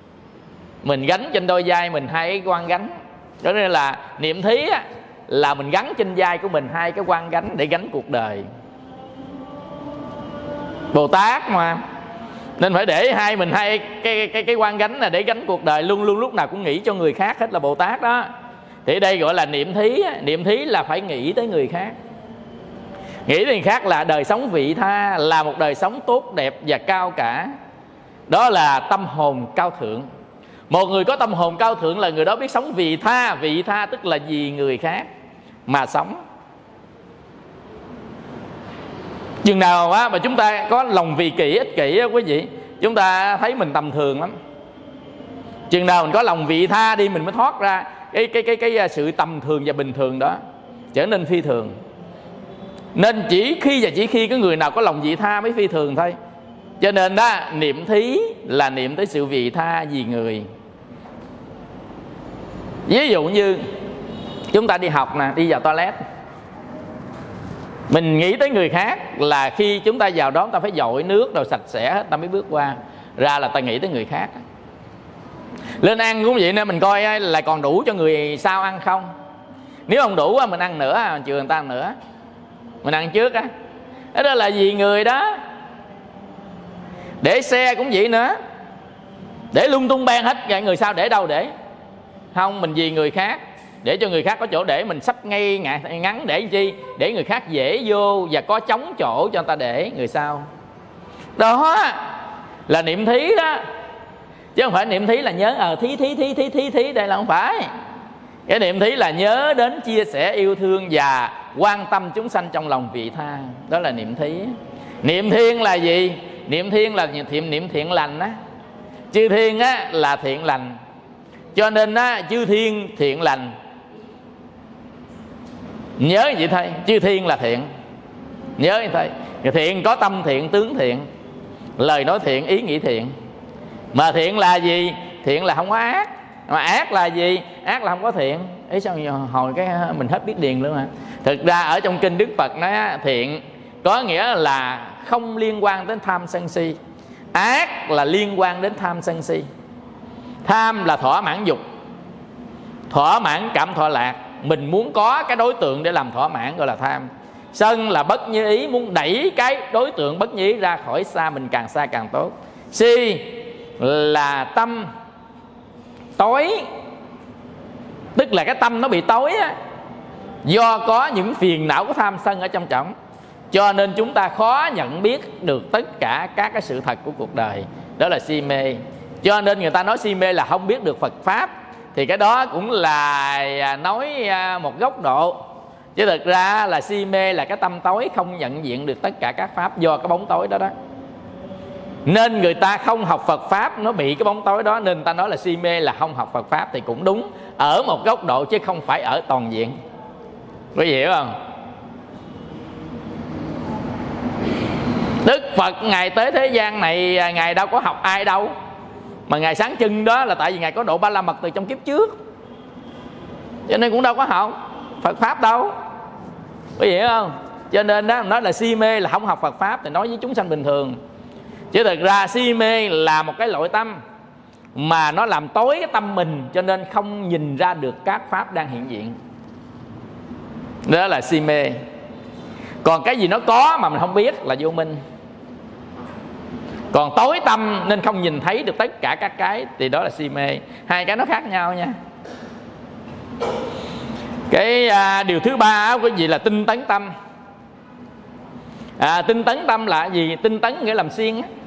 Mình gánh trên đôi vai mình hai cái quan gánh. Cho nên là niệm thí á, là mình gắn trên vai của mình hai cái quan gánh để gánh cuộc đời. Bồ Tát mà, nên phải để hai mình hai cái cái cái quan gánh là để gánh cuộc đời, luôn luôn lúc nào cũng nghĩ cho người khác hết là Bồ Tát đó. Thì đây gọi là niệm thí. Niệm thí là phải nghĩ tới người khác. Nghĩ tới người khác là đời sống vị tha, là một đời sống tốt đẹp và cao cả. Đó là tâm hồn cao thượng. Một người có tâm hồn cao thượng là người đó biết sống vị tha. Vị tha tức là vì người khác mà sống. Chừng nào á, mà chúng ta có lòng vị kỷ ích kỷ á, quý vị, chúng ta thấy mình tầm thường lắm. Chừng nào mình có lòng vị tha đi, mình mới thoát ra cái, cái, cái, cái sự tầm thường và bình thường đó, trở nên phi thường. Nên chỉ khi và chỉ khi cái người nào có lòng vị tha mới phi thường thôi. Cho nên đó, niệm thí là niệm tới sự vị tha vì người. Ví dụ như chúng ta đi học nè, đi vào toilet, mình nghĩ tới người khác là khi chúng ta vào đó ta phải dội nước rồi sạch sẽ hết ta mới bước qua. Ra là ta nghĩ tới người khác. Lên ăn cũng vậy nữa, mình coi là còn đủ cho người sau ăn không. Nếu không đủ mình ăn nữa, chừa người ta ăn nữa, mình ăn trước á. Đó là vì người đó. Để xe cũng vậy nữa, để lung tung ben hết, vậy người sau để đâu để? Không, mình vì người khác, để cho người khác có chỗ để, mình sắp ngay ngắn để làm chi? Để người khác dễ vô và có trống chỗ cho người ta để người sau. Đó là niệm thí đó. Chứ không phải niệm thí là nhớ ờ à, thí thí thí thí thí thí đây là không phải. Cái niệm thí là nhớ đến chia sẻ yêu thương và quan tâm chúng sanh trong lòng vị tha. Đó là niệm thí. Niệm thiên là gì? Niệm thiên là niệm, niệm thiện lành á. Chư thiên á là thiện lành, cho nên á chư thiên thiện lành. Nhớ vậy thôi, chư thiên là thiện. Nhớ vậy thôi. Thiện có tâm thiện, tướng thiện, lời nói thiện, ý nghĩ thiện. Mà thiện là gì? Thiện là không có ác. Mà ác là gì? Ác là không có thiện. Ấy sao hồi cái mình hết biết điền luôn hả? Thực ra ở trong kinh Đức Phật nói thiện có nghĩa là không liên quan đến tham sân si. Ác là liên quan đến tham sân si. Tham là thỏa mãn dục, thỏa mãn cảm thọ lạc. Mình muốn có cái đối tượng để làm thỏa mãn gọi là tham. Sân là bất như ý, muốn đẩy cái đối tượng bất như ý ra khỏi xa mình, càng xa càng tốt. Si là tâm tối, tức là cái tâm nó bị tối á, do có những phiền não của tham sân ở trong trọng. Cho nên chúng ta khó nhận biết được tất cả các cái sự thật của cuộc đời. Đó là si mê. Cho nên người ta nói si mê là không biết được Phật Pháp. Thì cái đó cũng là nói một góc độ. Chứ thực ra là si mê là cái tâm tối, không nhận diện được tất cả các Pháp do cái bóng tối đó đó. Nên người ta không học Phật Pháp, nó bị cái bóng tối đó, nên người ta nói là si mê là không học Phật Pháp. Thì cũng đúng ở một góc độ chứ không phải ở toàn diện. Có hiểu không? Đức Phật Ngài tới thế gian này, Ngài đâu có học ai đâu. Mà Ngài sáng trưng đó là tại vì Ngài có độ Ba La Mật từ trong kiếp trước, cho nên cũng đâu có học Phật Pháp đâu. Có hiểu không? Cho nên đó nói là si mê là không học Phật Pháp, thì nói với chúng sanh bình thường. Chứ thực ra si mê là một cái loại tâm mà nó làm tối cái tâm mình, cho nên không nhìn ra được các Pháp đang hiện diện. Đó là si mê. Còn cái gì nó có mà mình không biết là vô minh. Còn tối tâm nên không nhìn thấy được tất cả các cái, thì đó là si mê. Hai cái nó khác nhau nha. Cái à, điều thứ ba cái gì là tinh tấn tâm. à, Tinh tấn tâm là gì? Tinh tấn nghĩa làm xiên á.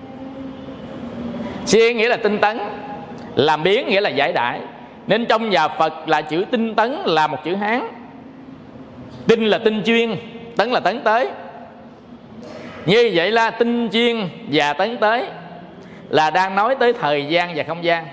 Xiên nghĩa là tinh tấn, làm biến nghĩa là giải đãi. Nên trong nhà Phật là chữ tinh tấn là một chữ Hán. Tinh là tinh chuyên, tấn là tấn tới. Như vậy là tinh chuyên và tấn tới là đang nói tới thời gian và không gian.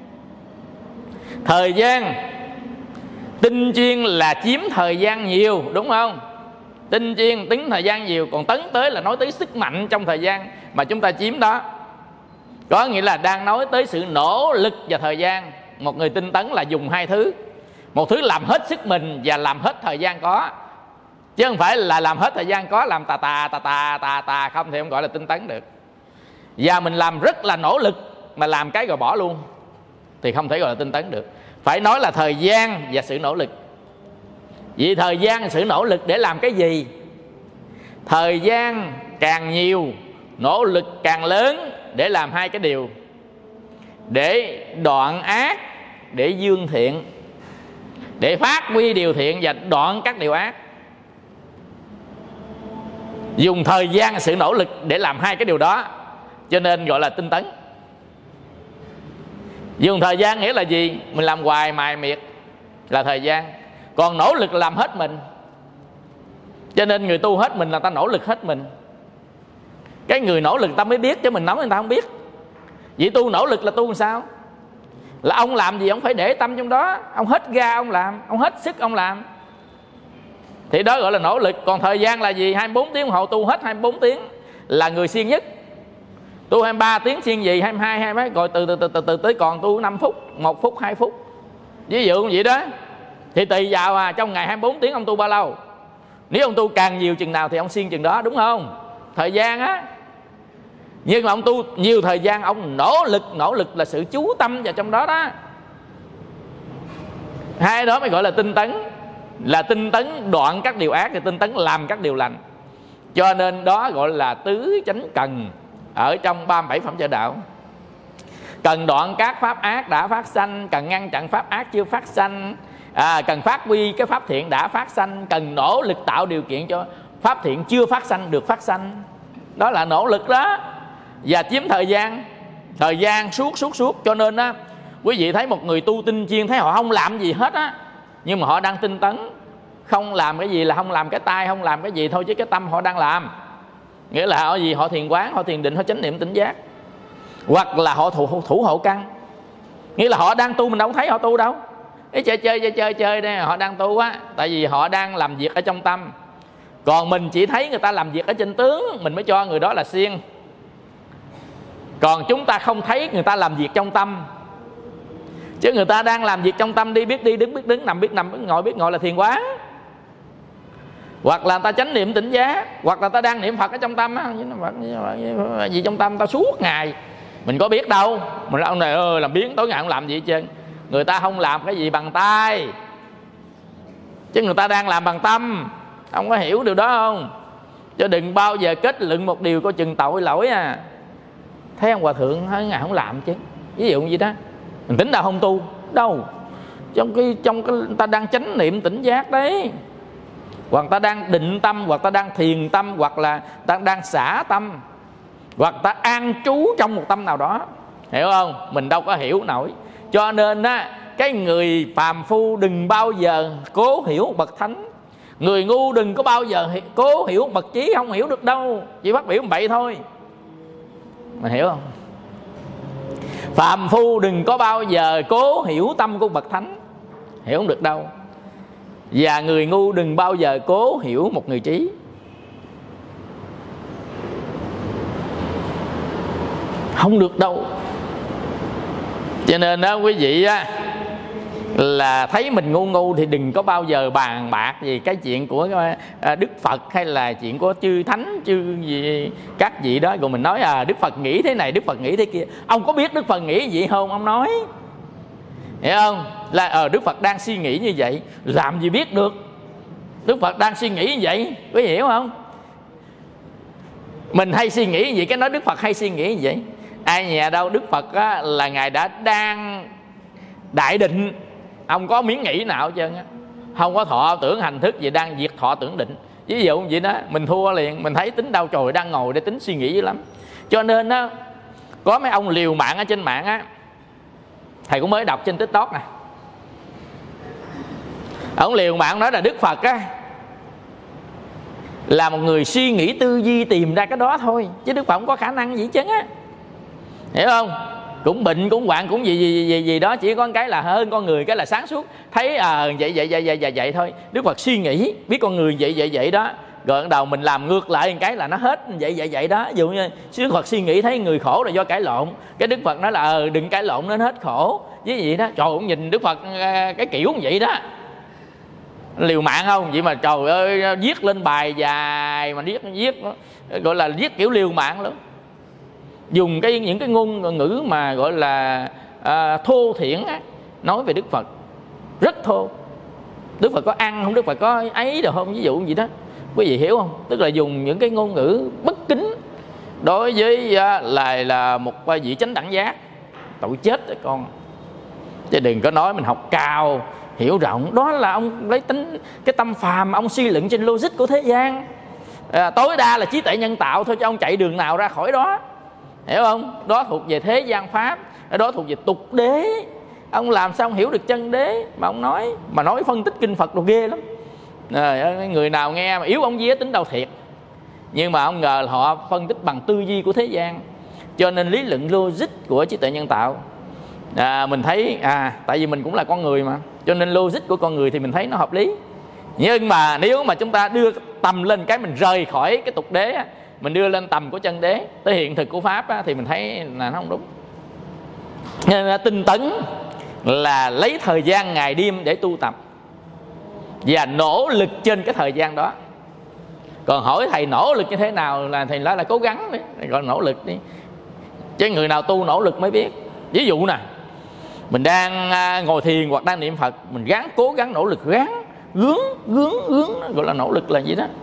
Thời gian, tinh chuyên là chiếm thời gian nhiều, đúng không? Tinh chuyên tính thời gian nhiều. Còn tấn tới là nói tới sức mạnh trong thời gian mà chúng ta chiếm đó. Có nghĩa là đang nói tới sự nỗ lực và thời gian. Một người tinh tấn là dùng hai thứ. Một thứ làm hết sức mình và làm hết thời gian có. Chứ không phải là làm hết thời gian có, làm tà tà tà tà tà tà không thì không gọi là tinh tấn được. Và mình làm rất là nỗ lực mà làm cái rồi bỏ luôn thì không thể gọi là tinh tấn được. Phải nói là thời gian và sự nỗ lực. Vì thời gian và sự nỗ lực để làm cái gì? Thời gian càng nhiều, nỗ lực càng lớn để làm hai cái điều: để đoạn ác, để dương thiện. để phát huy điều thiện và đoạn các điều ác. Dùng thời gian, sự nỗ lực để làm hai cái điều đó, cho nên gọi là tinh tấn. Dùng thời gian nghĩa là gì? Mình làm hoài mài miệt là thời gian, còn nỗ lực là làm hết mình. Cho nên người tu hết mình là ta nỗ lực hết mình. Cái người nỗ lực ta mới biết, chứ mình nói người ta không biết. Vậy tu nỗ lực là tu làm sao? Là ông làm gì ông phải để tâm trong đó, ông hết ga ông làm, ông hết sức ông làm, thì đó gọi là nỗ lực. Còn thời gian là gì? hai mươi bốn tiếng đồng hồ tu hết hai mươi bốn tiếng là người siêng nhất. Tu hai mươi ba tiếng siêng gì? hai mươi hai, hai mươi mấy, rồi từ từ từ từ, từ tới còn tu năm phút, một phút, hai phút, ví dụ vậy đó. Thì tùy vào à, trong ngày hai mươi bốn tiếng ông tu bao lâu. Nếu ông tu càng nhiều chừng nào thì ông siêng chừng đó, đúng không? Thời gian á. Nhưng mà ông tu nhiều thời gian, ông nỗ lực. Nỗ lực là sự chú tâm vào trong đó đó. Hai đó mới gọi là tinh tấn. Là tinh tấn đoạn các điều ác, thì tinh tấn làm các điều lành. Cho nên đó gọi là tứ chánh cần ở trong ba mươi bảy phẩm trợ đạo. Cần đoạn các pháp ác đã phát sanh, cần ngăn chặn pháp ác chưa phát sanh, à, cần phát huy cái pháp thiện đã phát sanh, cần nỗ lực tạo điều kiện cho pháp thiện chưa phát sanh được phát sanh. Đó là nỗ lực đó. Và chiếm thời gian, thời gian suốt suốt suốt. Cho nên á, quý vị thấy một người tu tinh chuyên, thấy họ không làm gì hết á, nhưng mà họ đang tinh tấn. Không làm cái gì là không làm cái tay, không làm cái gì thôi, chứ cái tâm họ đang làm. Nghĩa là họ gì? Họ thiền quán, họ thiền định, họ chánh niệm tỉnh giác. Hoặc là họ thủ, thủ hộ căn. Nghĩa là họ đang tu, mình đâu thấy họ tu đâu. Cái chơi chơi chơi chơi chơi đây, họ đang tu á, tại vì họ đang làm việc ở trong tâm. Còn mình chỉ thấy người ta làm việc ở trên tướng, mình mới cho người đó là siêng. Còn chúng ta không thấy người ta làm việc trong tâm. Chứ người ta đang làm việc trong tâm, đi biết đi, đứng biết đứng, nằm biết nằm, biết ngồi biết ngồi là thiền quán. Hoặc là ta chánh niệm tỉnh giác, hoặc là ta đang niệm Phật ở trong tâm á, gì trong tâm ta suốt ngày. Mình có biết đâu. Mình nói ông này ơi làm biến tối ngày không làm gì hết trơn. Người ta không làm cái gì bằng tay, chứ người ta đang làm bằng tâm. Ông có hiểu điều đó không? Chứ đừng bao giờ kết luận một điều coi chừng tội lỗi à. Thấy ông hòa thượng thấy ngày không làm chứ, ví dụ như đó, mình tính đâu không tu đâu. Trong cái trong cái ta đang chánh niệm tỉnh giác đấy, hoặc ta đang định tâm, hoặc ta đang thiền tâm, hoặc là ta đang xả tâm, hoặc ta an trú trong một tâm nào đó, hiểu không? Mình đâu có hiểu nổi. Cho nên á, cái người phàm phu đừng bao giờ cố hiểu bậc thánh. Người ngu đừng có bao giờ cố hiểu bậc trí, không hiểu được đâu, chỉ phát biểu vậy thôi. Mình hiểu không? Phàm phu đừng có bao giờ cố hiểu tâm của bậc thánh, hiểu không được đâu. Và người ngu đừng bao giờ cố hiểu một người trí. Không được đâu. Cho nên đó quý vị á, là thấy mình ngu ngu thì đừng có bao giờ bàn bạc gì cái chuyện của Đức Phật hay là chuyện của chư thánh chư gì các vị đó. Rồi mình nói à Đức Phật nghĩ thế này, Đức Phật nghĩ thế kia. Ông có biết Đức Phật nghĩ gì không? Ông nói, hiểu không? Là ờ Đức Phật đang suy nghĩ như vậy, làm gì biết được. Đức Phật đang suy nghĩ như vậy, quý vị hiểu không? Mình hay suy nghĩ gì cái nói Đức Phật hay suy nghĩ như vậy. Ai nhà đâu, Đức Phật á, là Ngài đã đang đại định. Ông có miếng nghĩ nào hết trơn á. Không có thọ tưởng hành thức gì, đang diệt thọ tưởng định. Ví dụ như vậy đó, mình thua liền. Mình thấy tính đâu trời đang ngồi để tính suy nghĩ dữ lắm. Cho nên á, có mấy ông liều mạng ở trên mạng á, thầy cũng mới đọc trên TikTok nè. Ông liều mạng nói là Đức Phật á là một người suy nghĩ tư duy tìm ra cái đó thôi, chứ Đức Phật không có khả năng gì chứ á, hiểu không? Cũng bệnh cũng hoạn cũng gì gì gì gì đó, chỉ có cái là hơn con người cái là sáng suốt, thấy à vậy vậy vậy vậy vậy vậy thôi. Đức Phật suy nghĩ biết con người vậy vậy vậy đó, rồi bắt đầu mình làm ngược lại một cái là nó hết vậy vậy vậy đó. Ví dụ như Đức Phật suy nghĩ thấy người khổ là do cãi lộn, cái Đức Phật nói là ờ đừng cãi lộn nên hết khổ với vậy đó. Trời cũng nhìn Đức Phật cái kiểu như vậy đó, liều mạng không vậy mà trời ơi viết lên bài dài mà viết viết gọi là viết kiểu liều mạng lắm, dùng cái những cái ngôn ngữ mà gọi là à, thô thiển á, nói về Đức Phật rất thô. Đức Phật có ăn không, Đức Phật có ấy được không, ví dụ gì đó, quý vị hiểu không? Tức là dùng những cái ngôn ngữ bất kính đối với à, là là một vị chánh đẳng giác, tội chết đấy con. Chứ đừng có nói mình học cao hiểu rộng. Đó là ông lấy tính cái tâm phàm, ông suy luận trên logic của thế gian. À, tối đa là trí tuệ nhân tạo thôi, cho ông chạy đường nào ra khỏi đó, hiểu không? Đó thuộc về thế gian pháp, đó thuộc về tục đế. Ông làm sao ông hiểu được chân đế mà ông nói, mà nói phân tích kinh Phật đồ ghê lắm. À, người nào nghe mà yếu ông vía tính đâu thiệt. Nhưng mà ông ngờ họ phân tích bằng tư duy của thế gian. Cho nên lý luận logic của trí tuệ nhân tạo, à, mình thấy à tại vì mình cũng là con người mà, cho nên logic của con người thì mình thấy nó hợp lý. Nhưng mà nếu mà chúng ta đưa tầm lên cái mình rời khỏi cái tục đế á, mình đưa lên tầm của chân đế, tới hiện thực của pháp á, thì mình thấy là nó không đúng. Nên là tinh tấn là lấy thời gian ngày đêm để tu tập và nỗ lực trên cái thời gian đó. Còn hỏi thầy nỗ lực như thế nào, là thầy nói là cố gắng đi, gọi nỗ lực đi. Chứ người nào tu nỗ lực mới biết. Ví dụ nè, mình đang ngồi thiền hoặc đang niệm Phật, mình gắng cố gắng nỗ lực, gắng gướng gướng gướng, gọi là nỗ lực là gì đó.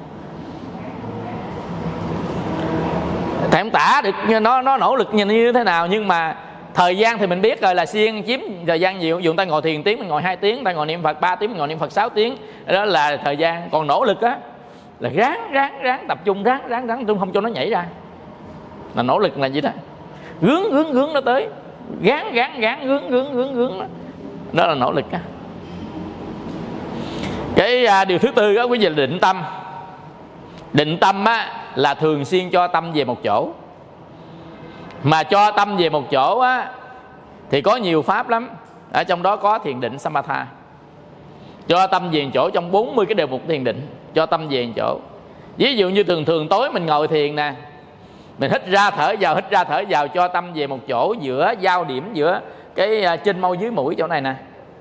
Thầy không tả được nó nó nỗ lực như thế nào, nhưng mà thời gian thì mình biết rồi, là siêng chiếm thời gian nhiều. Ví dụ ta ngồi thiền tiếng, mình ngồi hai tiếng, ta ngồi niệm Phật ba tiếng, mình ngồi niệm Phật sáu tiếng, đó là thời gian. Còn nỗ lực á là ráng ráng ráng tập trung, ráng ráng ráng trung, không cho nó nhảy ra, là nỗ lực là gì đó. Gướng gướng gướng nó tới, gán gán gán gướng gướng gướng gướng đó, đó là nỗ lực á. Cái à, điều thứ tư đó quý vị là định tâm. Định tâm á là thường xuyên cho tâm về một chỗ. Mà cho tâm về một chỗ á thì có nhiều pháp lắm. Ở trong đó có thiền định Samatha. Cho tâm về một chỗ trong bốn mươi cái đề mục thiền định, cho tâm về một chỗ. Ví dụ như thường thường tối mình ngồi thiền nè, mình hít ra thở vào, hít ra thở vào, cho tâm về một chỗ giữa giao điểm giữa cái trên môi dưới mũi chỗ này nè.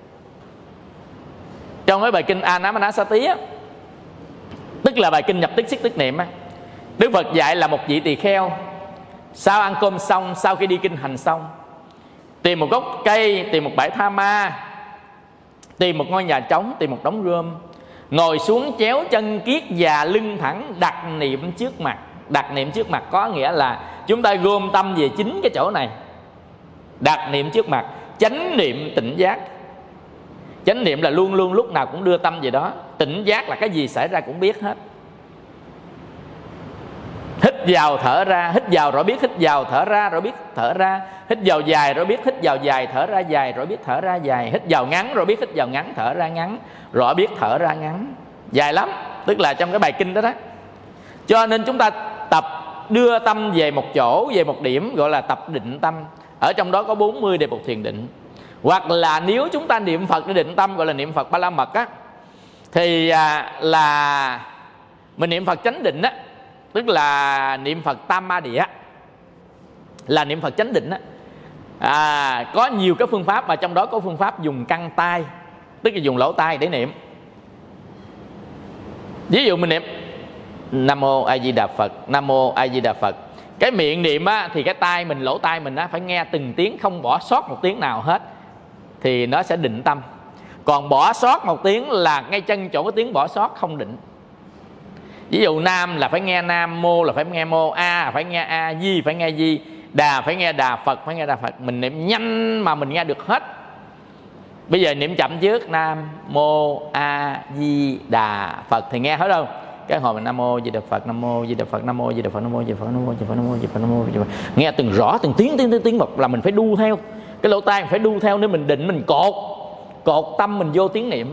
Trong cái bài kinh Anapanasati á, tức là bài kinh nhập tức xích tức niệm á, Đức Phật dạy là một vị tỳ kheo sau ăn cơm xong, sau khi đi kinh hành xong, tìm một gốc cây, tìm một bãi tha ma, tìm một ngôi nhà trống, tìm một đống rơm, ngồi xuống chéo chân kiết và lưng thẳng, đặt niệm trước mặt. Đặt niệm trước mặt có nghĩa là chúng ta gom tâm về chính cái chỗ này, đặt niệm trước mặt, chánh niệm tỉnh giác. Chánh niệm là luôn luôn lúc nào cũng đưa tâm về đó. Tỉnh giác là cái gì xảy ra cũng biết hết. Hít vào thở ra, hít vào rồi biết hít vào, thở ra rồi biết thở ra, hít vào dài rồi biết hít vào dài, thở ra dài rồi biết thở ra dài, hít vào ngắn rồi biết hít vào ngắn, thở ra ngắn rồi biết thở ra ngắn. Dài lắm, tức là trong cái bài kinh đó đó. Cho nên chúng ta tập đưa tâm về một chỗ, về một điểm, gọi là tập định tâm. Ở trong đó có bốn mươi đề mục thiền định. Hoặc là nếu chúng ta niệm Phật để định tâm, gọi là niệm Phật Ba La Mật á, thì à, là mình niệm Phật chánh định á, tức là niệm Phật Tam Ma Địa, là niệm Phật chánh định á. À, có nhiều cái phương pháp, mà trong đó có phương pháp dùng căng tay, tức là dùng lỗ tai để niệm. Ví dụ mình niệm Nam Mô A Di Đà Phật, Nam Mô A Di Đà Phật, cái miệng niệm á, thì cái tai mình, lỗ tai mình á, phải nghe từng tiếng, không bỏ sót một tiếng nào hết, thì nó sẽ định tâm. Còn bỏ sót một tiếng là ngay chân chỗ cái tiếng bỏ sót không định. Ví dụ Nam là phải nghe Nam, Mô là phải nghe Mô, A là phải nghe A, Di phải nghe Di, Đà phải nghe Đà, Phật phải nghe Đà Phật. Mình niệm nhanh mà mình nghe được hết. Bây giờ niệm chậm trước, Nam Mô A Di Đà Phật thì nghe hết không? Cái hồi mình Nam Mô Di Đà Phật, Nam Mô Di Đà Phật, Nam Mô Di Đà Phật, Nam Mô Di Đà Phật, Nam Mô Di Đà Phật, Nam Mô Di Đà Phật, Nam Mô Di Đà Phật, nghe từng rõ từng tiếng tiếng tiếng tiếng một, là mình phải đu theo. Cái lỗ tai mình phải đu theo, nếu mình định mình cột cột tâm mình vô tiếng niệm.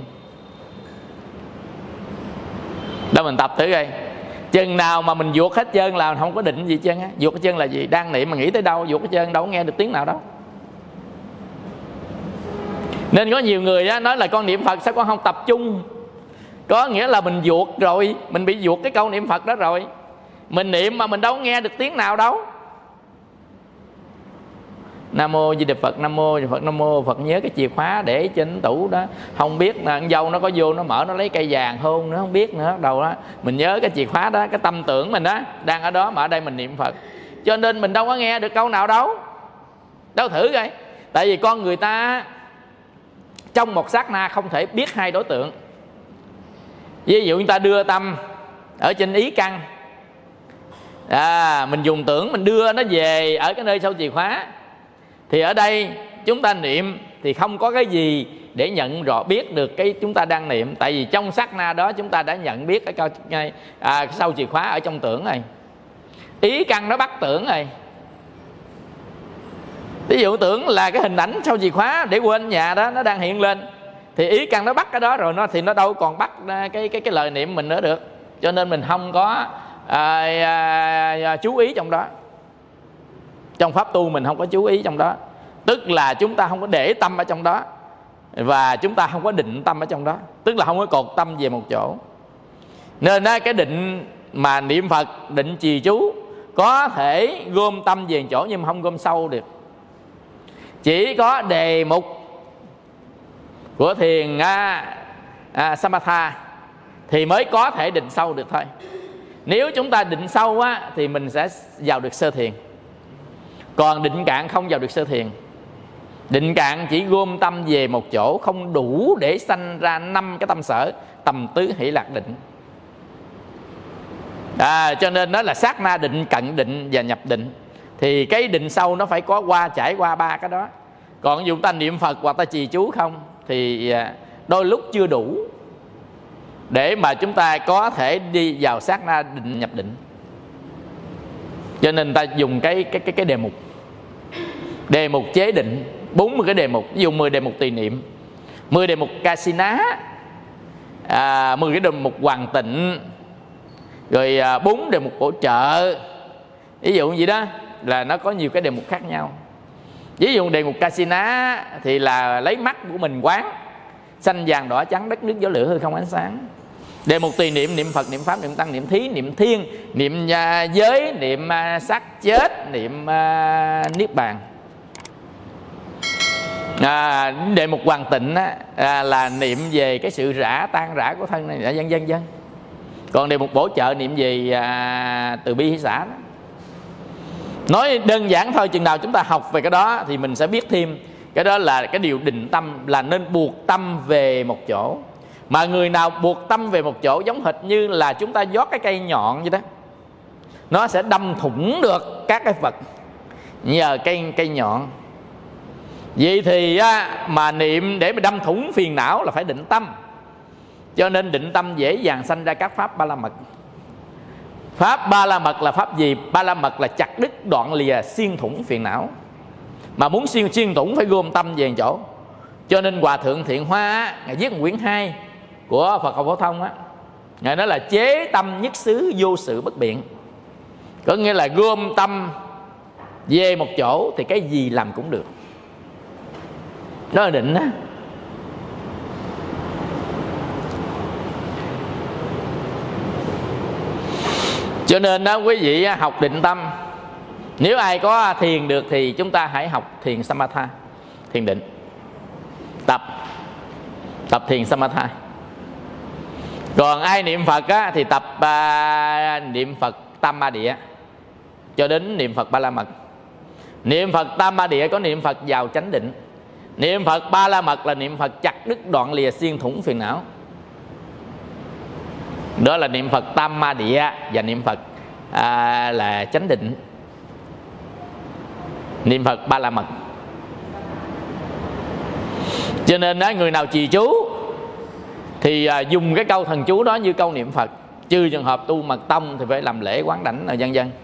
Đó, mình tập thử coi. Chừng nào mà mình vuột hết trơn là không có định gì trơn á. Vuột hết trơn là gì? Đang niệm mà nghĩ tới đâu, vuột hết trơn đâu có nghe được tiếng nào đâu. Nên có nhiều người á, nói là con niệm Phật sao con không tập trung. Có nghĩa là mình vuột rồi, mình bị vuột cái câu niệm Phật đó rồi. Mình niệm mà mình đâu có nghe được tiếng nào đâu. Nam Mô Di Đà Phật, Nam Mô Di Đà Phật, Nam Mô Phật. Nhớ cái chìa khóa để trên tủ đó. Không biết là con dâu nó có vô, nó mở, nó lấy cây vàng hôn nữa, không biết nữa. Đầu đó mình nhớ cái chìa khóa đó, cái tâm tưởng mình đó đang ở đó, mà ở đây mình niệm Phật. Cho nên mình đâu có nghe được câu nào đâu. Đâu thử coi. Tại vì con người ta trong một sát na không thể biết hai đối tượng. Ví dụ chúng ta đưa tâm ở trên ý căn, à, mình dùng tưởng mình đưa nó về ở cái nơi sau chìa khóa, thì ở đây chúng ta niệm thì không có cái gì để nhận rõ biết được cái chúng ta đang niệm. Tại vì trong sát na đó chúng ta đã nhận biết cái câu à, cái sau chìa khóa ở trong tưởng này, ý căn nó bắt tưởng rồi. Ví dụ tưởng là cái hình ảnh sau chìa khóa để quên nhà đó nó đang hiện lên, thì ý căn nó bắt cái đó rồi, nó thì nó đâu còn bắt cái cái cái lời niệm mình nữa được. Cho nên mình không có à, à, chú ý trong đó. Trong pháp tu mình không có chú ý trong đó, tức là chúng ta không có để tâm ở trong đó, và chúng ta không có định tâm ở trong đó, tức là không có cột tâm về một chỗ. Nên á, cái định mà niệm Phật, định trì chú có thể gom tâm về một chỗ nhưng mà không gom sâu được. Chỉ có đề mục của thiền à, à, Samatha thì mới có thể định sâu được thôi. Nếu chúng ta định sâu á, thì mình sẽ vào được sơ thiền. Còn định cạn không vào được sơ thiền. Định cạn chỉ gom tâm về một chỗ, không đủ để sanh ra năm cái tâm sở tầm tứ hỷ lạc định. à, Cho nên đó là sát na định, cận định và nhập định. Thì cái định sâu nó phải có qua trải qua ba cái đó. Còn dù ta niệm Phật hoặc ta trì chú không thì đôi lúc chưa đủ để mà chúng ta có thể đi vào sát na định nhập định. Cho nên ta dùng cái cái cái cái đề mục, đề mục chế định, bốn mươi cái đề mục. Ví dụ mười đề mục tùy niệm, mười đề mục Kasina, à, mười cái đề mục hoàn tịnh, rồi bốn à, đề mục bổ trợ. Ví dụ như vậy đó, là nó có nhiều cái đề mục khác nhau. Ví dụ đề mục Kasina thì là lấy mắt của mình quán xanh vàng đỏ trắng đất nước gió lửa hư không ánh sáng. Đề mục tùy niệm, niệm Phật, niệm Pháp, niệm Tăng, niệm Thí, niệm Thiên, niệm uh, giới, niệm uh, xác chết, niệm uh, Niết Bàn. à, Đề mục hoàn tịnh á, à, là niệm về cái sự rã tan rã của thân này, dân dân dân. Còn đề mục bổ trợ niệm về à, từ bi hỷ xã đó. Nói đơn giản thôi, chừng nào chúng ta học về cái đó thì mình sẽ biết thêm. Cái đó là cái điều định tâm, là nên buộc tâm về một chỗ. Mà người nào buộc tâm về một chỗ giống hệt như là chúng ta giót cái cây nhọn vậy đó, nó sẽ đâm thủng được các cái vật nhờ cây cây nhọn. Vậy thì á, mà niệm để mà đâm thủng phiền não là phải định tâm. Cho nên định tâm dễ dàng sanh ra các pháp ba la mật. Pháp ba la mật là pháp gì? Ba la mật là chặt đứt đoạn lìa xuyên thủng phiền não. Mà muốn xuyên xuyên thủng phải gom tâm về một chỗ. Cho nên Hòa Thượng Thiện Hoa Ngài viết quyển hai của Phật học Phổ Thông á, Ngài nói là chế tâm nhất xứ vô sự bất biện. Có nghĩa là gom tâm về một chỗ thì cái gì làm cũng được. Đó là định á. Cho nên đó quý vị học định tâm, nếu ai có thiền được thì chúng ta hãy học thiền Samatha, thiền định. Tập Tập thiền Samatha. Còn ai niệm Phật á, thì tập à, niệm Phật Tam Ma Địa cho đến niệm Phật Ba La Mật. Niệm Phật Tam Ma Địa có niệm Phật vào chánh định. Niệm Phật Ba La Mật là niệm Phật chặt đứt đoạn lìa xuyên thủng phiền não. Đó là niệm Phật Tam Ma Địa và niệm Phật à, là chánh định. Niệm Phật Ba La Mật. Cho nên đó, người nào trì chú thì à, dùng cái câu thần chú đó như câu niệm Phật. Trừ trường hợp tu mật tông thì phải làm lễ quán đảnh là vân vân.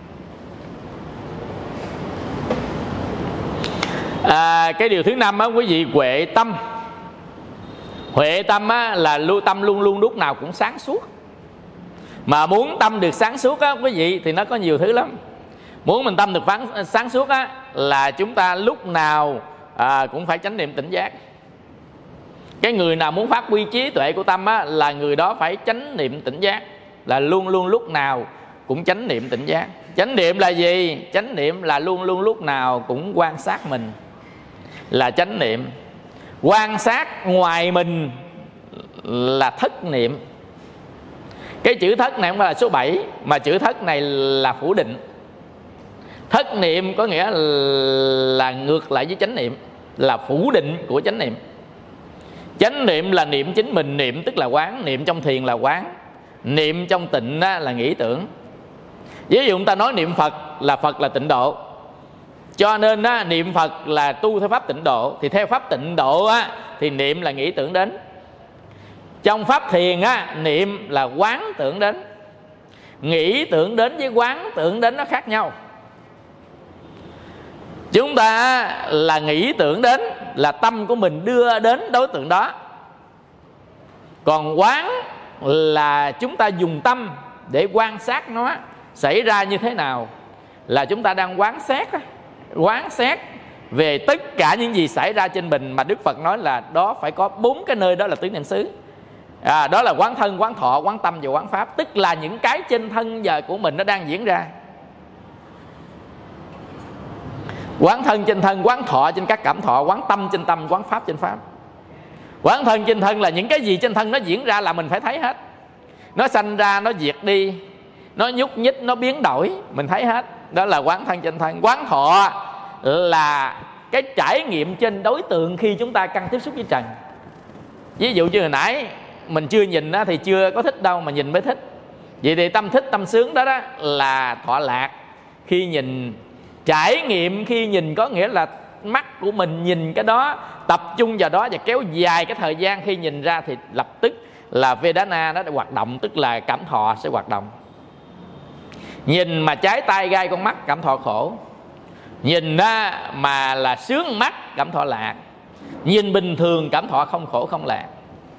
À, cái điều thứ năm á, quý vị huệ tâm. Huệ tâm á, là lưu tâm luôn luôn lúc nào cũng sáng suốt. Mà muốn tâm được sáng suốt á, quý vị, thì nó có nhiều thứ lắm. Muốn mình tâm được phán, sáng suốt á, là chúng ta lúc nào à, cũng phải chánh niệm tỉnh giác. Cái người nào muốn phát huy trí tuệ của tâm á, là người đó phải chánh niệm tỉnh giác, là luôn luôn lúc nào cũng chánh niệm tỉnh giác. Chánh niệm là gì? Chánh niệm là luôn luôn lúc nào cũng quan sát mình, là chánh niệm. Quan sát ngoài mình là thất niệm. Cái chữ thất này không phải là số bảy, mà chữ thất này là phủ định. Thất niệm có nghĩa là ngược lại với chánh niệm, là phủ định của chánh niệm. Chánh niệm là niệm chính mình, niệm tức là quán. Niệm trong thiền là quán, niệm trong tịnh là nghĩ tưởng. Ví dụ người ta nói niệm Phật là Phật là tịnh độ, Cho nên á, niệm Phật là tu theo pháp tịnh độ. Thì theo pháp tịnh độ á, thì niệm là nghĩ tưởng đến. Trong pháp thiền á, niệm là quán tưởng đến. Nghĩ tưởng đến với quán tưởng đến nó khác nhau. Chúng ta là nghĩ tưởng đến, là tâm của mình đưa đến đối tượng đó. Còn quán là chúng ta dùng tâm để quan sát nó xảy ra như thế nào. Là chúng ta đang quán xét, quán xét về tất cả những gì xảy ra trên mình. Mà Đức Phật nói là đó phải có bốn cái nơi, đó là tứ niệm xứ. à, Đó là quán thân, quán thọ, quán tâm và quán pháp. Tức là những cái trên thân giờ của mình nó đang diễn ra. Quán thân trên thân, quán thọ trên các cảm thọ, quán tâm trên tâm, quán pháp trên pháp. Quán thân trên thân là những cái gì trên thân nó diễn ra là mình phải thấy hết. Nó sanh ra, nó diệt đi, nó nhúc nhích, nó biến đổi, mình thấy hết. Đó là quán thân trên thân. Quán thọ là cái trải nghiệm trên đối tượng khi chúng ta căn tiếp xúc với trần. Ví dụ như hồi nãy mình chưa nhìn đó, thì chưa có thích đâu, mà nhìn mới thích. Vậy thì tâm thích, tâm sướng đó, đó là thọ lạc. Khi nhìn, trải nghiệm khi nhìn có nghĩa là mắt của mình nhìn cái đó, tập trung vào đó và kéo dài cái thời gian. Khi nhìn ra thì lập tức là Vedana nó hoạt động, tức là cảm thọ sẽ hoạt động. Nhìn mà trái tay gai con mắt, cảm thọ khổ. Nhìn á, mà là sướng mắt, cảm thọ lạc. Nhìn bình thường, cảm thọ không khổ không lạc.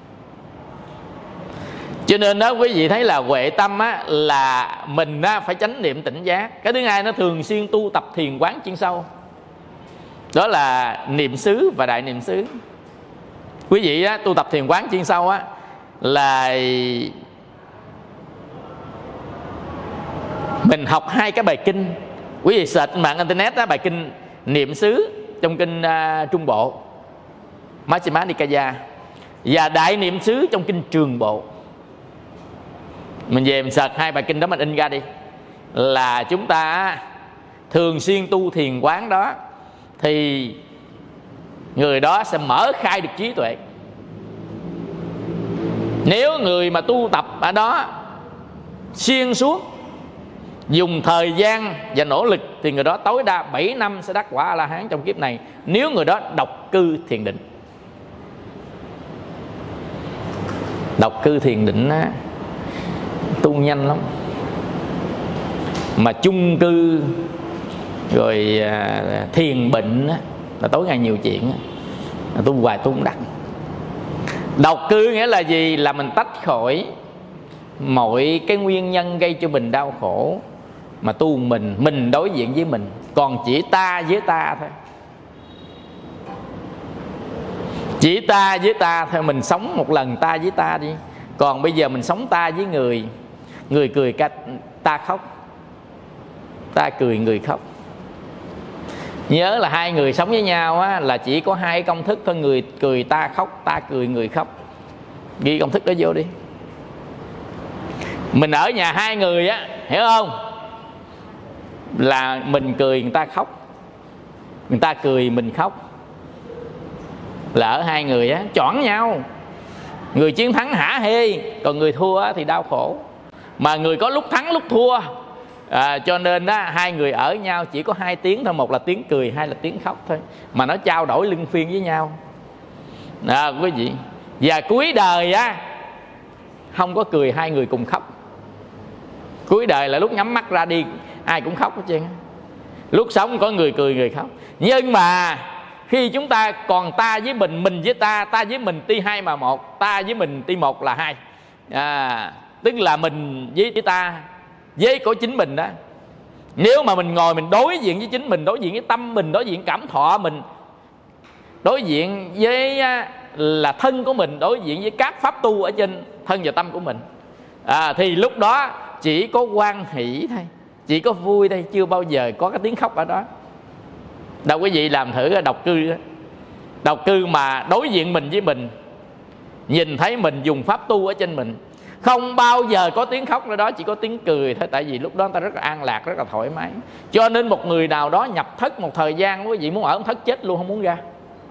Cho nên đó quý vị thấy là huệ tâm á, là mình á, phải chánh niệm tỉnh giác. Cái thứ hai, nó thường xuyên tu tập thiền quán chuyên sâu. Đó là niệm xứ và đại niệm xứ. Quý vị á, tu tập thiền quán chuyên sâu á, là mình học hai cái bài kinh. Quý vị search mạng internet á, bài kinh niệm xứ trong kinh uh, Trung Bộ Majjhima Nikaya, và đại niệm xứ trong kinh Trường Bộ. Mình về mình search hai bài kinh đó, mình in ra đi. Là chúng ta thường xuyên tu thiền quán đó, thì người đó sẽ mở khai được trí tuệ. Nếu người mà tu tập ở đó xuyên suốt, dùng thời gian và nỗ lực, thì người đó tối đa bảy năm sẽ đắc quả A-la-hán trong kiếp này. Nếu người đó độc cư thiền định. Độc cư thiền định á, tu nhanh lắm. Mà chung cư rồi à, thiền bệnh á, là tối ngày nhiều chuyện á, tu hoài tu không đắc. Độc cư nghĩa là gì? Là mình tách khỏi mọi cái nguyên nhân gây cho mình đau khổ, mà tu mình, mình đối diện với mình, còn chỉ ta với ta thôi. Chỉ ta với ta thôi. Mình sống một lần ta với ta đi. Còn bây giờ mình sống ta với người. Người cười ta khóc, ta cười người khóc. Nhớ là hai người sống với nhau á, là chỉ có hai công thức thôi. Người cười ta khóc, ta cười người khóc. Ghi công thức đó vô đi. Mình ở nhà hai người á, hiểu không? Là mình cười người ta khóc, người ta cười mình khóc. Là ở hai người á, chọn nhau. Người chiến thắng hả hê, còn người thua á, thì đau khổ. Mà người có lúc thắng lúc thua, à, cho nên á, hai người ở nhau chỉ có hai tiếng thôi. Một là tiếng cười, hai là tiếng khóc thôi. Mà nó trao đổi luân phiên với nhau à, quý vị. Và cuối đời á, không có cười hai người cùng khóc. Cuối đời là lúc nhắm mắt ra đi ai cũng khóc hết trơn. Lúc sống có người cười người khóc. Nhưng mà khi chúng ta còn ta với mình, mình với ta, ta với mình ti hai mà một, ta với mình ti một là hai, à, tức là mình với ta, với của chính mình đó. Nếu mà mình ngồi mình đối diện với chính mình, đối diện với tâm mình, đối diện cảm thọ mình, đối diện với là thân của mình, đối diện với các pháp tu ở trên thân và tâm của mình, à, thì lúc đó chỉ có hoan hỷ thôi, chỉ có vui thôi, chưa bao giờ có cái tiếng khóc ở đó. Đâu quý vị làm thử độc cư đó. Độc cư mà đối diện mình với mình, nhìn thấy mình dùng pháp tu ở trên mình, không bao giờ có tiếng khóc nữa đó, chỉ có tiếng cười thôi. Tại vì lúc đó ta rất là an lạc, rất là thoải mái. Cho nên một người nào đó nhập thất một thời gian, quý vị muốn ở thất chết luôn, không muốn ra.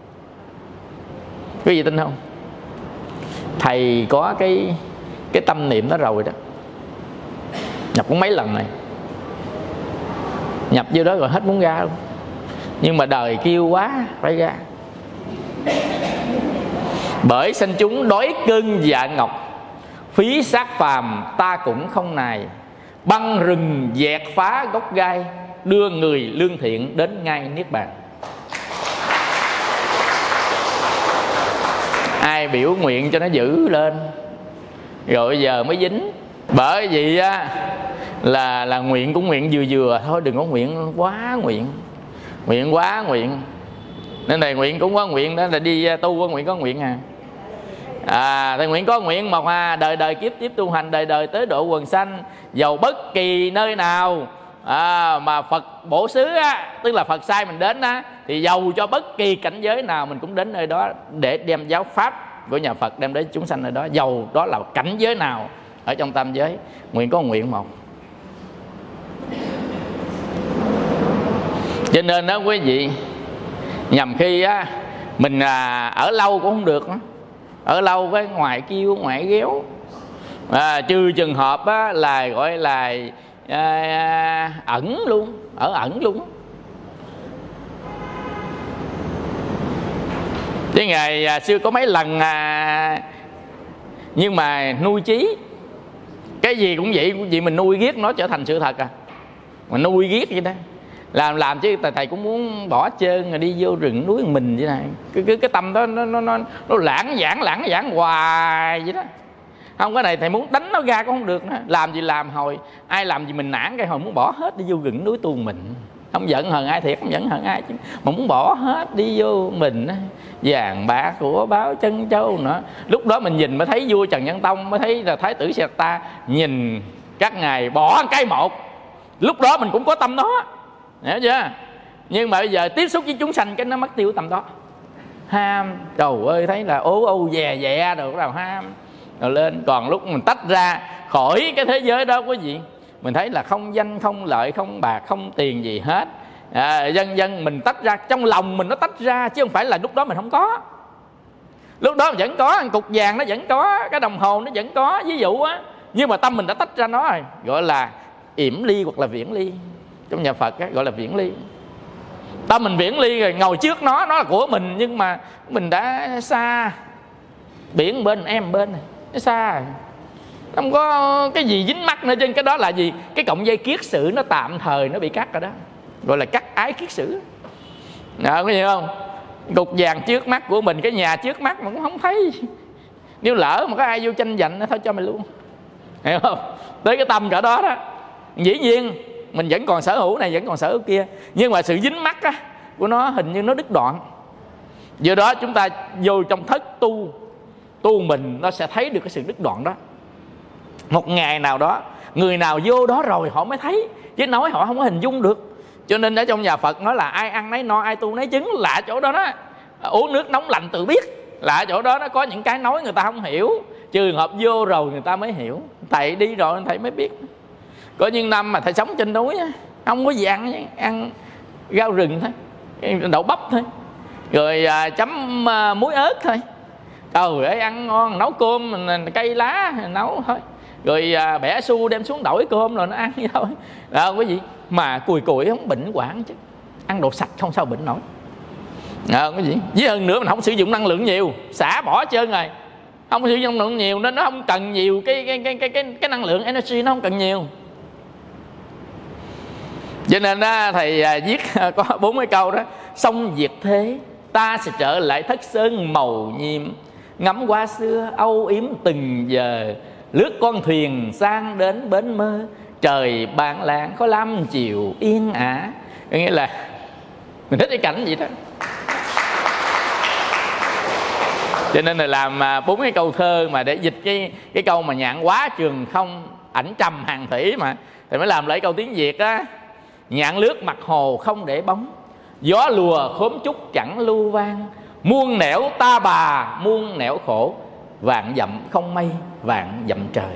Quý vị tin không? Thầy có cái cái tâm niệm đó rồi đó. Nhập cũng mấy lần này, nhập vô đó rồi hết muốn ra luôn. nhưng mà đời kêu quá phải ra. Bởi sanh chúng đói cơn dạ ngọc, phí xác phàm ta cũng không nài. Băng rừng dẹt phá gốc gai, đưa người lương thiện đến ngay niết bàn. Ai biểu nguyện cho nó giữ lên, rồi giờ mới dính. Bởi vì á là là nguyện cũng nguyện vừa vừa thôi, đừng có nguyện quá nguyện. Nguyện quá nguyện. Nên thầy nguyện cũng có nguyện đó, là đi tu có nguyện có nguyện à. À, thầy nguyện có nguyện một à, đời đời kiếp tiếp tu hành, đời đời tới độ quần sanh, dầu bất kỳ nơi nào à, mà Phật bổ xứ á, tức là Phật sai mình đến á, thì dầu cho bất kỳ cảnh giới nào mình cũng đến nơi đó để đem giáo pháp của nhà Phật đem đến chúng sanh nơi đó, dầu đó là cảnh giới nào ở trong tam giới. Nguyện có nguyện một. Cho nên đó quý vị, nhằm khi á mình à, ở lâu cũng không được, ở lâu với ngoài kêu ngoại ghéo à, trừ trường hợp á, là gọi là à, ẩn luôn, ở ẩn luôn. Cái ngày à, xưa có mấy lần à, nhưng mà nuôi chí, cái gì cũng vậy, vì mình nuôi ghét nó trở thành sự thật à, mình nuôi ghét vậy đó, làm làm chứ thầy cũng muốn bỏ trơn rồi đi vô rừng núi mình vậy này. Cái cái, cái tâm đó nó nó nó nó lãng giảng lãng giảng hoài vậy đó. Không, cái này thầy muốn đánh nó ra cũng không được nữa. Làm gì làm hồi ai làm gì mình nản, cái hồi muốn bỏ hết đi vô rừng núi tu mình. Không giận hờn ai thiệt, không giận hờn ai chứ mà muốn bỏ hết đi vô mình. Vàng bạc của báo chân châu nữa. Lúc đó mình nhìn mới thấy vua Trần Nhân Tông, mới thấy là thái tử Siddhartha, nhìn các ngài bỏ cái một. Lúc đó mình cũng có tâm đó, hiểu chưa? Nhưng mà bây giờ tiếp xúc với chúng sanh cái nó mất tiêu tâm đó. Ham, trời ơi, thấy là ố ô dè dẹ rồi nào ham rồi lên. Còn lúc mình tách ra khỏi cái thế giới đó quý vị, mình thấy là không danh, không lợi, không bạc, không tiền gì hết à, dân dân mình tách ra, trong lòng mình nó tách ra, chứ không phải là lúc đó mình không có. Lúc đó mình vẫn có, cục vàng nó vẫn có, cái đồng hồ nó vẫn có, ví dụ á, nhưng mà tâm mình đã tách ra nó rồi, gọi là yểm ly hoặc là viễn ly. Trong nhà Phật á, gọi là viễn ly. Tâm mình viễn ly rồi, ngồi trước nó, nó là của mình, nhưng mà mình đã xa. Biển bên, em bên này, nó xa rồi, không có cái gì dính mắc nữa. Trên cái đó là gì? Cái cọng dây kiết sử nó tạm thời nó bị cắt rồi đó, gọi là cắt ái kiết sử. Đó, có hiểu không? Cục vàng trước mắt của mình, cái nhà trước mắt mà cũng không thấy. Nếu lỡ mà có ai vô tranh giành nó thôi cho mày luôn, hiểu không? Tới cái tâm cỡ đó đó. Dĩ nhiên mình vẫn còn sở hữu này, vẫn còn sở hữu kia, nhưng mà sự dính mắc á, của nó hình như nó đứt đoạn. Do đó chúng ta vô trong thất tu, tu mình nó sẽ thấy được cái sự đứt đoạn đó. Một ngày nào đó, người nào vô đó rồi họ mới thấy, chứ nói họ không có hình dung được. Cho nên ở trong nhà Phật nói là ai ăn nấy no, ai tu nấy chứng. Là chỗ đó đó, uống nước nóng lạnh tự biết. Là chỗ đó nó có những cái nói người ta không hiểu, trường hợp vô rồi người ta mới hiểu. Thầy đi rồi thầy mới biết. Có những năm mà thầy sống trên núi á, không có gì ăn, ăn rau rừng thôi, đậu bắp thôi, rồi à, chấm à, muối ớt thôi. Trời ơi ăn ngon, nấu cơm cây lá nấu thôi, rồi à, bẻ su đem xuống đổi cơm rồi nó ăn vậy thôi. Đó quý vị, mà cùi cùi không bệnh quản chứ, ăn đồ sạch không sao bệnh nổi. Đó quý vị, với hơn nữa mình không sử dụng năng lượng nhiều, xả bỏ trơn rồi, không sử dụng năng lượng nhiều nên nó không cần nhiều cái cái cái cái cái, cái năng lượng energy, nó không cần nhiều. Cho nên á, thầy à, viết có bốn cái câu đó. Xong diệt thế, ta sẽ trở lại thất sơn màu nhiệm. Ngắm qua xưa, âu yếm từng giờ. Lướt con thuyền sang đến bến mơ. Trời bạn làng có năm chiều yên ả. Nghĩa là mình thích cái cảnh vậy đó. Cho nên là làm bốn cái câu thơ mà để dịch cái cái câu mà nhạn quá trường không, ảnh trầm hàng thủy mà, thì mới làm lại câu tiếng Việt á. Nhạn lướt mặt hồ không để bóng, gió lùa khóm trúc chẳng lưu vang. Muôn nẻo ta bà muôn nẻo khổ, vạn dặm không mây vạn dặm trời.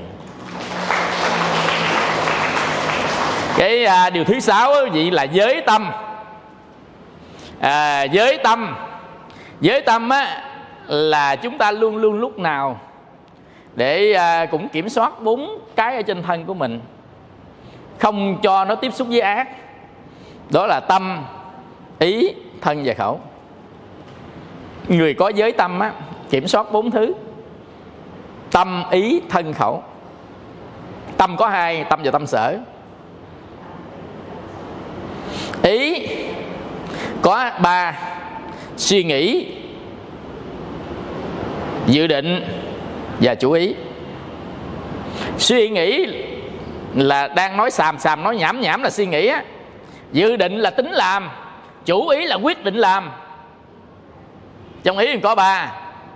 Cái à, điều thứ sáu quý vị là giới tâm. à, Giới tâm Giới tâm á, là chúng ta luôn luôn lúc nào để à, cũng kiểm soát bốn cái ở trên thân của mình, không cho nó tiếp xúc với ác. Đó là tâm, ý, thân và khẩu. Người có giới tâm á, kiểm soát bốn thứ: tâm, ý, thân, khẩu. Tâm có hai, tâm và tâm sở. Ý có ba: suy nghĩ, dự định và chủ ý. Suy nghĩ là đang nói xàm xàm, nói nhảm nhảm là suy nghĩ á. Dự định là tính làm, chủ ý là quyết định làm. Trong ý có ba.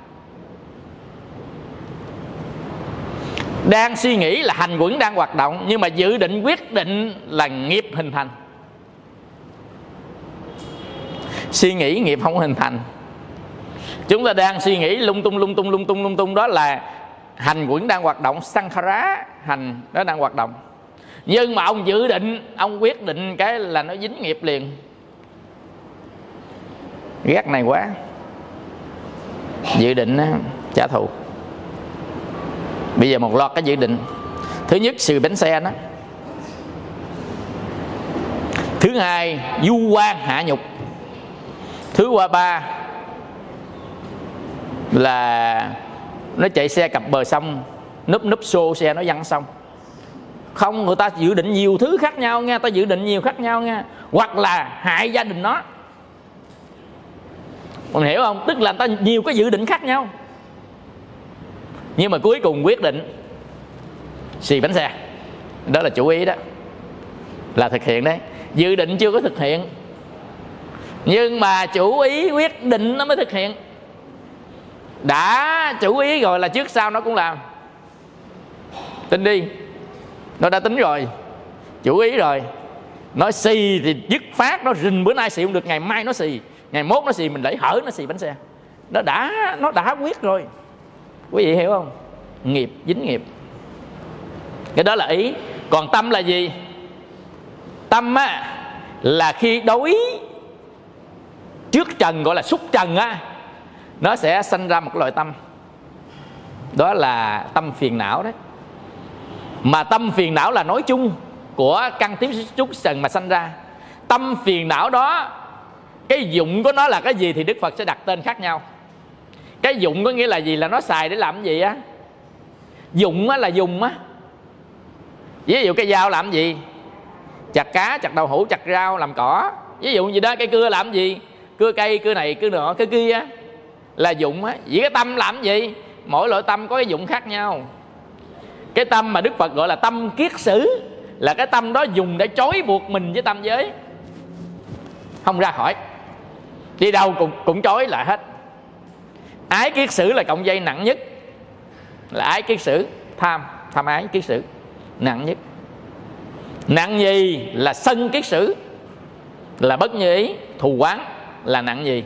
Đang suy nghĩ là hành quẩn đang hoạt động, nhưng mà dự định quyết định là nghiệp hình thành. Suy nghĩ nghiệp không hình thành. Chúng ta đang suy nghĩ lung tung lung tung lung tung lung tung, đó là hành quẩn đang hoạt động, sankhara, hành nó đang hoạt động. Nhưng mà ông dự định, ông quyết định cái là nó dính nghiệp liền. Ghét này quá. Dự định á, trả thù. Bây giờ một loạt cái dự định. Thứ nhất, sự bánh xe đó. Thứ hai, du quan hạ nhục. Thứ qua ba là nó chạy xe cặp bờ sông, núp núp xô xe nó văng xong. Không, người ta dự định nhiều thứ khác nhau nha, ta dự định nhiều khác nhau nha. Hoặc là hại gia đình nó. Mình hiểu không? Tức là ta nhiều cái dự định khác nhau, nhưng mà cuối cùng quyết định xì bánh xe. Đó là chủ ý đó, là thực hiện đấy. Dự định chưa có thực hiện, nhưng mà chủ ý quyết định nó mới thực hiện. Đã chủ ý rồi là trước sau nó cũng làm. Tin đi, nó đã tính rồi, chủ ý rồi. Nó xì thì dứt phát, nó rình bữa nay xì không được, ngày mai nó xì, ngày mốt nó xì, mình đẩy hở nó xì bánh xe. Nó đã nó đã quyết rồi. Quý vị hiểu không? Nghiệp, dính nghiệp. Cái đó là ý. Còn tâm là gì? Tâm á là khi đối trước trần, gọi là xúc trần á, nó sẽ sanh ra một loại tâm. Đó là tâm phiền não đấy. Mà tâm phiền não là nói chung của căn tiếp xúc trần mà sanh ra. Tâm phiền não đó, cái dụng của nó là cái gì thì Đức Phật sẽ đặt tên khác nhau. Cái dụng có nghĩa là gì? Là nó xài để làm cái gì á? Dụng á là dùng á. Ví dụ cái dao làm gì? Chặt cá, chặt đậu hũ, chặt rau, làm cỏ. Ví dụ gì đó, cây cưa làm gì? Cưa cây, cưa này, cưa nọ, cái kia á, là dụng á. Vậy cái tâm làm gì? Mỗi loại tâm có cái dụng khác nhau. Cái tâm mà Đức Phật gọi là tâm kiết sử, là cái tâm đó dùng để trói buộc mình với tam giới, không ra khỏi. Đi đâu cũng, cũng trói lại hết. Ái kiết sử là cọng dây nặng nhất. Là ái kiết sử, tham, tham ái kiết sử nặng nhất. Nặng gì? Là sân kiết sử, là bất như ý, thù oán là nặng gì.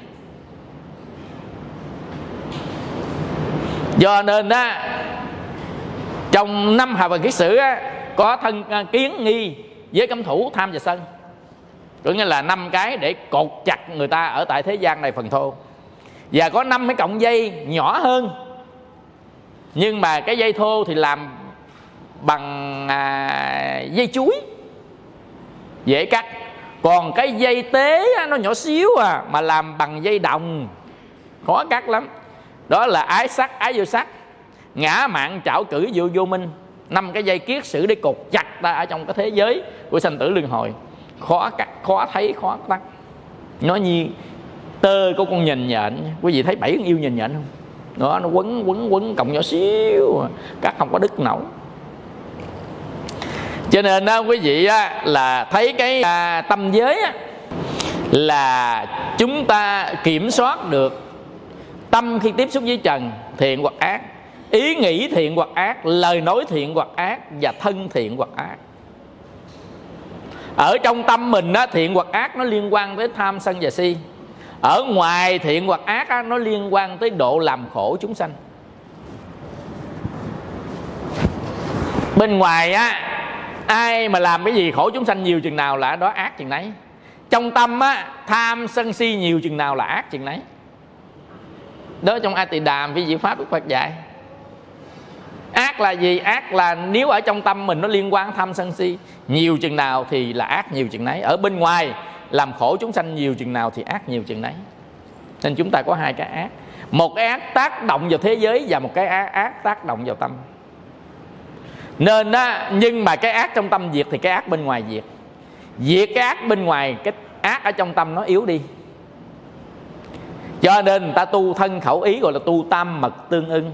Do nên á, trong năm hạ phần kiết sử á, có thân kiến, nghi, giới cấm thủ, tham và sân. Có nghĩa là năm cái để cột chặt người ta ở tại thế gian này phần thô. Và có năm cái cọng dây nhỏ hơn, nhưng mà cái dây thô thì làm bằng à, dây chuối, dễ cắt. Còn cái dây tế nó nhỏ xíu à, mà làm bằng dây đồng, khó cắt lắm. Đó là ái sắc, ái vô sắc, ngã mạn, trảo cử, vô vô minh. Năm cái dây kiết sử để cột chặt ta ở trong cái thế giới của sanh tử luân hồi. Khó cắt, khó thấy, khó tắt. Nó như tơ của con nhện nhện. Quý vị thấy bảy con yêu nhện nhện không? Đó, nó quấn quấn quấn cọng nhỏ xíu, cắt không có đứt nổi. Cho nên đó, quý vị á, là thấy cái à, tâm giới á, là chúng ta kiểm soát được tâm khi tiếp xúc với trần, thiện hoặc ác, ý nghĩ thiện hoặc ác, lời nói thiện hoặc ác, và thân thiện hoặc ác. Ở trong tâm mình á, thiện hoặc ác nó liên quan tới tham sân và si. Ở ngoài thiện hoặc ác á, nó liên quan tới độ làm khổ chúng sanh. Bên ngoài á, ai mà làm cái gì khổ chúng sanh nhiều chừng nào là đó ác chừng nấy. Trong tâm á, tham sân si nhiều chừng nào là ác chừng nấy. Đó trong A Tỳ Đàm Vi Diệu Pháp Đức Phật dạy. Ác là gì? Ác là nếu ở trong tâm mình nó liên quan tham sân si nhiều chừng nào thì là ác nhiều chừng nấy. Ở bên ngoài làm khổ chúng sanh nhiều chừng nào thì ác nhiều chừng nấy. Nên chúng ta có hai cái ác, một cái ác tác động vào thế giới và một cái ác, ác tác động vào tâm. Nên á, nhưng mà cái ác trong tâm diệt thì cái ác bên ngoài diệt. Diệt cái ác bên ngoài, cái ác ở trong tâm nó yếu đi. Cho nên người ta tu thân khẩu ý gọi là tu tam mật tương ưng,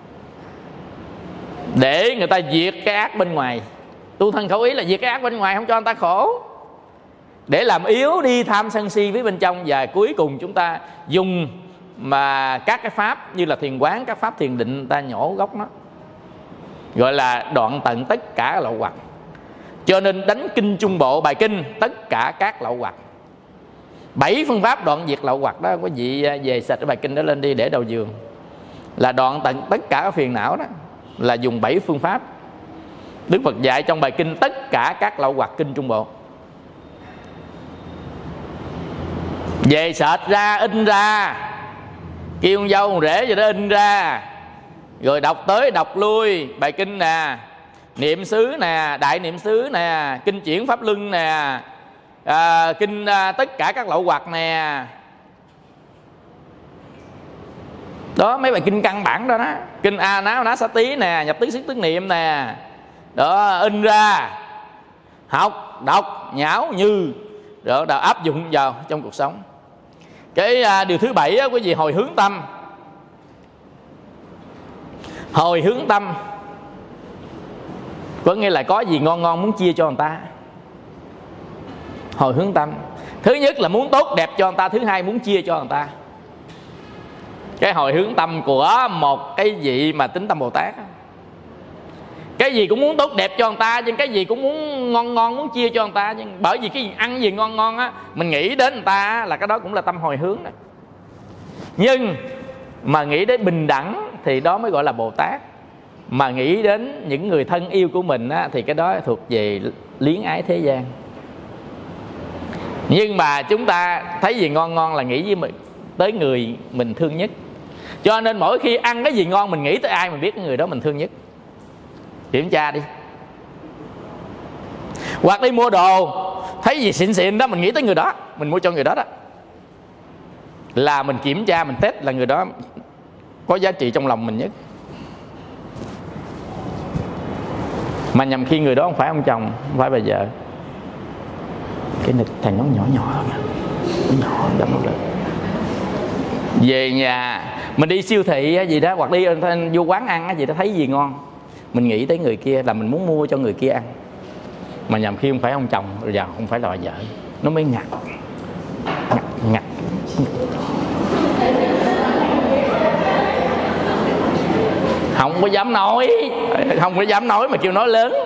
để người ta diệt cái ác bên ngoài. Tu thân khẩu ý là diệt cái ác bên ngoài, không cho người ta khổ, để làm yếu đi tham sân si với bên trong. Và cuối cùng chúng ta dùng mà các cái pháp như là thiền quán, các pháp thiền định, ta nhổ gốc nó, gọi là đoạn tận tất cả lậu hoặc. Cho nên đánh kinh Trung Bộ bài kinh tất cả các lậu hoặc. Bảy phương pháp đoạn diệt lậu hoặc đó, có vị về sạch cái bài kinh đó lên đi để đầu giường, là đoạn tận tất cả các phiền não đó, là dùng bảy phương pháp Đức Phật dạy trong bài kinh tất cả các lậu hoặc kinh Trung Bộ. Về sệt ra, in ra, kêu con dâu con rể rồi đó in ra, rồi đọc tới đọc lui bài kinh nè, niệm xứ nè, đại niệm xứ nè, kinh chuyển pháp luân nè, à, kinh à, tất cả các lậu hoặc nè. Đó, mấy bài kinh căn bản đó đó. Kinh A Náo Ná Xá Tí nè, nhập tứ xứ tứ niệm nè. Đó, in ra, học, đọc, nhão như, đó, đã áp dụng vào trong cuộc sống. Cái à, điều thứ bảy á, quý vị hồi hướng tâm. Hồi hướng tâm có nghĩa là có gì ngon ngon muốn chia cho người ta. Hồi hướng tâm, thứ nhất là muốn tốt đẹp cho người ta, thứ hai muốn chia cho người ta. Cái hồi hướng tâm của một cái vị mà tính tâm Bồ Tát, cái gì cũng muốn tốt đẹp cho người ta, nhưng cái gì cũng muốn ngon ngon muốn chia cho người ta. Nhưng bởi vì cái gì ăn gì ngon ngon á, mình nghĩ đến người ta là cái đó cũng là tâm hồi hướng đó. Nhưng mà nghĩ đến bình đẳng thì đó mới gọi là Bồ Tát. Mà nghĩ đến những người thân yêu của mình á, thì cái đó thuộc về luyến ái thế gian. Nhưng mà chúng ta thấy gì ngon ngon là nghĩ với mình tới người mình thương nhất. Cho nên mỗi khi ăn cái gì ngon mình nghĩ tới ai mình biết cái người đó mình thương nhất. Kiểm tra đi. Hoặc đi mua đồ, thấy gì xịn xịn đó mình nghĩ tới người đó, mình mua cho người đó đó. Là mình kiểm tra, mình test là người đó có giá trị trong lòng mình nhất. Mà nhầm khi người đó không phải ông chồng, không phải bà vợ. Cái nịch thằng nó nhỏ nhỏ kìa, nó nhỏ đậm một lần. Về nhà mình đi siêu thị gì đó, hoặc đi vô quán ăn gì đó, thấy gì ngon mình nghĩ tới người kia, là mình muốn mua cho người kia ăn. Mà nhầm khi không phải ông chồng, rồi giờ không phải là bà vợ, nó mới ngặt ngặt ngặt. Không có dám nói, không có dám nói mà kêu nói lớn.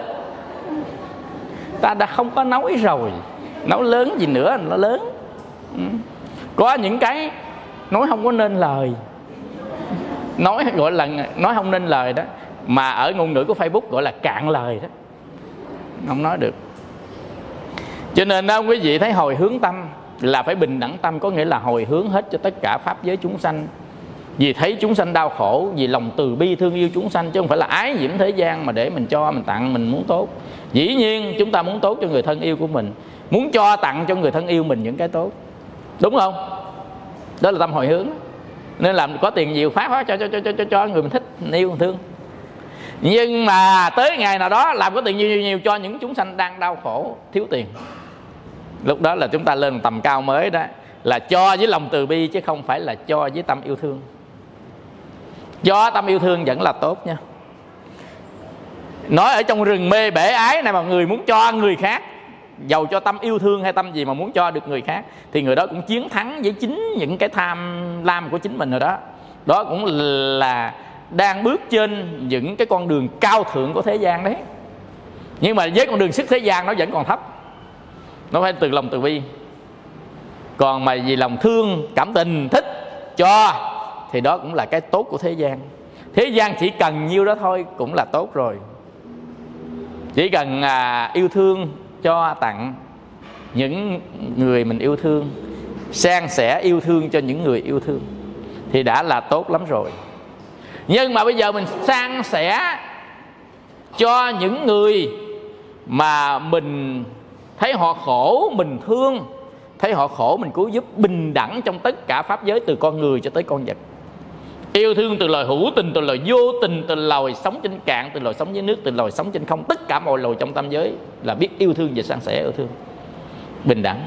Ta đã không có nói rồi, nói lớn gì nữa, nó lớn. Có những cái nói không có nên lời, nói gọi là nói không nên lời đó, mà ở ngôn ngữ của Facebook gọi là cạn lời đó, không nói được. Cho nên đó quý vị thấy hồi hướng tâm là phải bình đẳng tâm, có nghĩa là hồi hướng hết cho tất cả pháp giới chúng sanh. Vì thấy chúng sanh đau khổ, vì lòng từ bi thương yêu chúng sanh, chứ không phải là ái nhiễm thế gian mà để mình cho, mình tặng, mình muốn tốt. Dĩ nhiên chúng ta muốn tốt cho người thân yêu của mình, muốn cho tặng cho người thân yêu mình những cái tốt, đúng không? Đó là tâm hồi hướng. Nên làm có tiền nhiều phát cho cho cho cho cho người mình thích, mình yêu, mình thương. Nhưng mà tới ngày nào đó làm có tiền nhiều nhiều, nhiều cho những chúng sanh đang đau khổ, thiếu tiền, lúc đó là chúng ta lên tầm cao mới đó, là cho với lòng từ bi chứ không phải là cho với tâm yêu thương. Do tâm yêu thương vẫn là tốt nha. Nói ở trong rừng mê bể ái này mà người muốn cho người khác, dầu cho tâm yêu thương hay tâm gì mà muốn cho được người khác, thì người đó cũng chiến thắng với chính những cái tham lam của chính mình rồi đó. Đó cũng là đang bước trên những cái con đường cao thượng của thế gian đấy. Nhưng mà với con đường sức thế gian nó vẫn còn thấp, nó phải từ lòng từ bi. Còn mà vì lòng thương, cảm tình, thích, cho, thì đó cũng là cái tốt của thế gian. Thế gian chỉ cần nhiêu đó thôi cũng là tốt rồi. Chỉ cần à, yêu thương, cho tặng những người mình yêu thương, san sẻ yêu thương cho những người yêu thương, thì đã là tốt lắm rồi. Nhưng mà bây giờ mình san sẻ cho những người mà mình thấy họ khổ, mình thương, thấy họ khổ mình cứu giúp, bình đẳng trong tất cả pháp giới, từ con người cho tới con vật. Yêu thương từ loài hữu tình, từ loài vô tình, từ loài sống trên cạn, từ loài sống dưới nước, từ loài sống trên không. Tất cả mọi loài trong tam giới là biết yêu thương và san sẻ yêu thương, bình đẳng.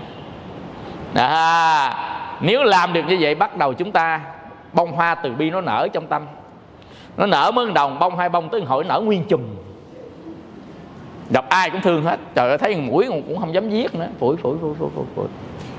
À, nếu làm được như vậy, bắt đầu chúng ta bông hoa từ bi nó nở trong tâm. Nó nở mới đồng, bông hai bông tới hội nở nguyên chùm. Gặp ai cũng thương hết. Trời ơi, thấy mũi cũng không dám giết nữa. Phủi phủi phủi phủi phủi, phủi.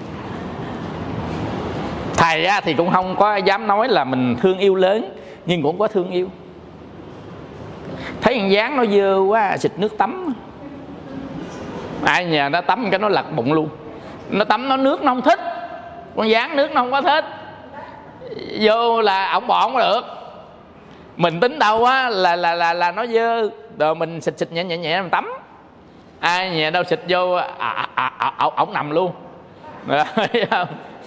Thầy á, thì cũng không có dám nói là mình thương yêu lớn, nhưng cũng có thương yêu. Thấy con dáng nó dơ quá, xịt nước tắm. Ai nhà nó tắm cái nó lật bụng luôn. Nó tắm nó nước nó không thích, con dáng nước nó không có thích, vô là ổng bọn được. Mình tính đâu á là là là là nó dơ, rồi mình xịt xịt nhẹ nhẹ nhẹ mình tắm. Ai nhà đâu xịt vô à, à, à, à, ổng nằm luôn. Thấy không?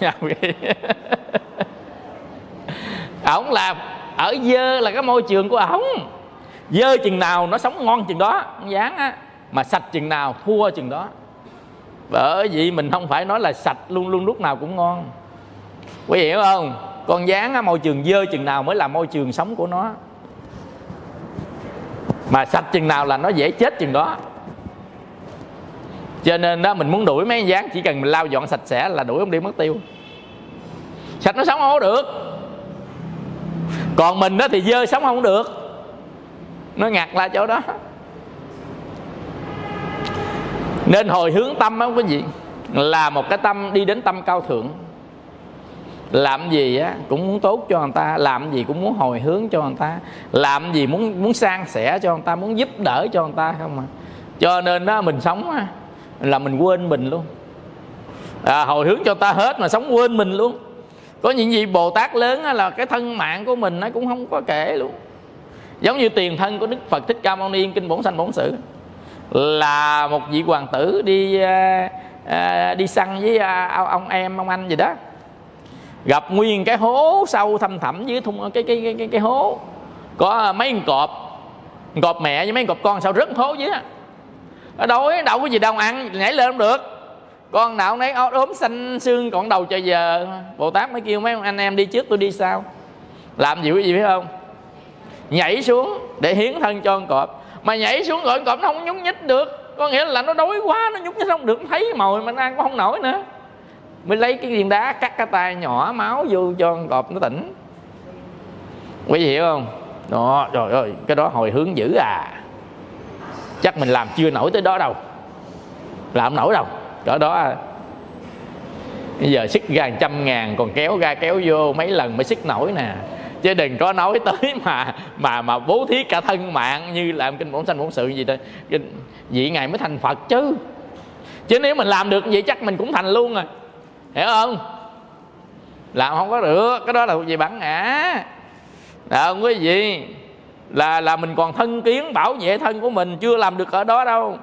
Ổng là ở dơ là cái môi trường của ổng. Dơ chừng nào nó sống ngon chừng đó, con dáng á. Mà sạch chừng nào thua chừng đó. Bởi vì mình không phải nói là sạch luôn luôn lúc nào cũng ngon. Quý vị hiểu không? Con dáng á, môi trường dơ chừng nào mới là môi trường sống của nó. Mà sạch chừng nào là nó dễ chết chừng đó. Cho nên đó, mình muốn đuổi mấy con dáng, chỉ cần mình lau dọn sạch sẽ là đuổi không đi mất tiêu. Sạch nó sống không được. Còn mình đó thì dơ sống không được. Nó ngặt là chỗ đó. Nên hồi hướng tâm á quý vị, là một cái tâm đi đến tâm cao thượng. Làm gì á cũng muốn tốt cho người ta, làm gì cũng muốn hồi hướng cho người ta, làm gì muốn muốn san sẻ cho người ta, muốn giúp đỡ cho người ta không mà. Cho nên đó mình sống á, là mình quên mình luôn. À, hồi hướng cho ta hết mà sống quên mình luôn. Có những vị Bồ Tát lớn á, là cái thân mạng của mình nó cũng không có kể luôn. Giống như tiền thân của Đức Phật Thích Ca Mâu Ni kinh Bổn Sanh Bổn Sự, là một vị hoàng tử đi à, à, đi săn với à, ông em ông anh gì đó, gặp nguyên cái hố sâu thăm thẳm dưới thung cái cái cái cái, cái hố, có mấy con cọp, con cọp mẹ với mấy con cọp con sao rớt hố dưới á. Đói đâu có gì đâu ăn, nhảy lên không được. Con nào nấy ốm xanh xương còn đầu chờ giờ. Bồ Tát mới kêu mấy anh em đi trước tôi đi sau. Làm gì quý vị biết không? Nhảy xuống để hiến thân cho con cọp. Mà nhảy xuống rồi con cọp nó không nhúc nhích được. Có nghĩa là nó đói quá, nó nhúc nhích không được, thấy mồi mình ăn cũng không nổi nữa. Mới lấy cái viên đá cắt cái tay nhỏ máu vô cho con cọp nó tỉnh. Quý vị hiểu không? Đó, trời ơi, cái đó hồi hướng dữ à. Chắc mình làm chưa nổi tới đó đâu. Làm không nổi đâu. Cỡ đó à. Bây giờ xích ra trăm ngàn còn kéo ra kéo vô mấy lần mới xích nổi nè. Chứ đừng có nói tới mà mà mà bố thí cả thân mạng như làm kinh Bổn Sanh Bổn Sự gì đó. Vậy Ngài mới thành Phật chứ. Chứ nếu mình làm được vậy chắc mình cũng thành luôn rồi. Hiểu không? Làm không có được. Cái đó là gì bản ngã. Đó không quý vị. Là, là mình còn thân kiến bảo vệ thân của mình, chưa làm được ở đó đâu.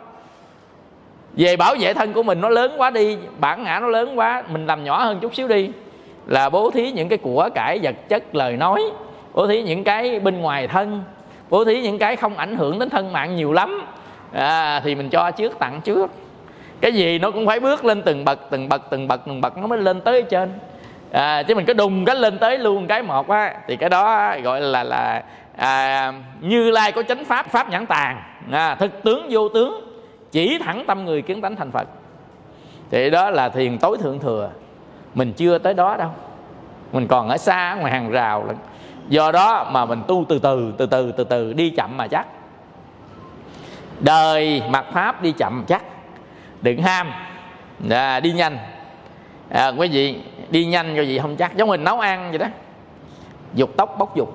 Về bảo vệ thân của mình nó lớn quá đi, bản ngã nó lớn quá, mình làm nhỏ hơn chút xíu đi. Là bố thí những cái của cải vật chất lời nói, bố thí những cái bên ngoài thân, bố thí những cái không ảnh hưởng đến thân mạng nhiều lắm à, thì mình cho trước, tặng trước. Cái gì nó cũng phải bước lên từng bậc, từng bậc, từng bậc, từng bậc nó mới lên tới trên à, chứ mình cứ đùng cái lên tới luôn cái một á, thì cái đó gọi là là à, Như Lai có chánh pháp, pháp nhãn tàn à, thực tướng vô tướng, chỉ thẳng tâm người kiến tánh thành Phật. Thì đó là thiền tối thượng thừa. Mình chưa tới đó đâu, mình còn ở xa ngoài hàng rào. Do đó mà mình tu từ từ, từ từ, từ từ, đi chậm mà chắc. Đời mạt pháp đi chậm chắc, đừng ham à, đi nhanh à, quý vị đi nhanh rồi gì không chắc. Giống mình nấu ăn vậy đó, dục tốc bốc dục.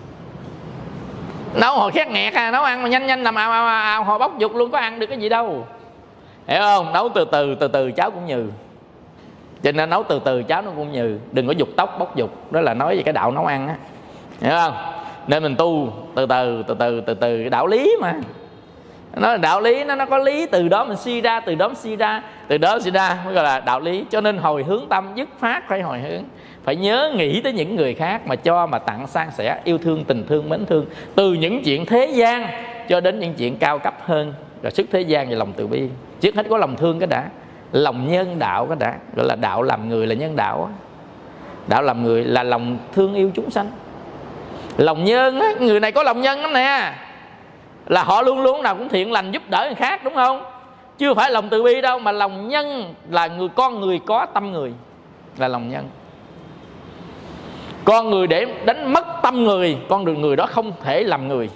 Nấu hồi khét nghẹt à, nấu ăn mà nhanh nhanh làm ào ào ào hồi bốc dục luôn, có ăn được cái gì đâu. Hiểu không? Nấu từ từ, từ từ cháu cũng nhừ. Cho nên nấu từ từ cháu nó cũng nhừ. Đừng có dục tốc bốc dục. Đó là nói về cái đạo nấu ăn á. Hiểu không? Nên mình tu từ từ, từ từ, từ từ. Cái đạo lý mà. Nó là đạo lý, nó, nó có lý. Từ đó mình suy ra, từ đó mình suy ra, từ đó suy ra mới gọi là đạo lý. Cho nên hồi hướng tâm dứt phát phải hồi hướng. Phải nhớ nghĩ tới những người khác mà cho, mà tặng, san sẻ, yêu thương, tình thương, mến thương. Từ những chuyện thế gian cho đến những chuyện cao cấp hơn, là sức thế gian và lòng từ bi. Trước hết có lòng thương cái đã. lòng nhân đạo cái đã, gọi là đạo làm người là nhân đạo. Đạo làm người là lòng thương yêu chúng sanh. Lòng nhân á, người này có lòng nhân lắm nè, là họ luôn luôn nào cũng thiện lành giúp đỡ người khác, đúng không? Chưa phải lòng từ bi đâu, mà lòng nhân là người con người có tâm người, là lòng nhân. Con người để đánh mất tâm người, con đường người đó không thể làm người.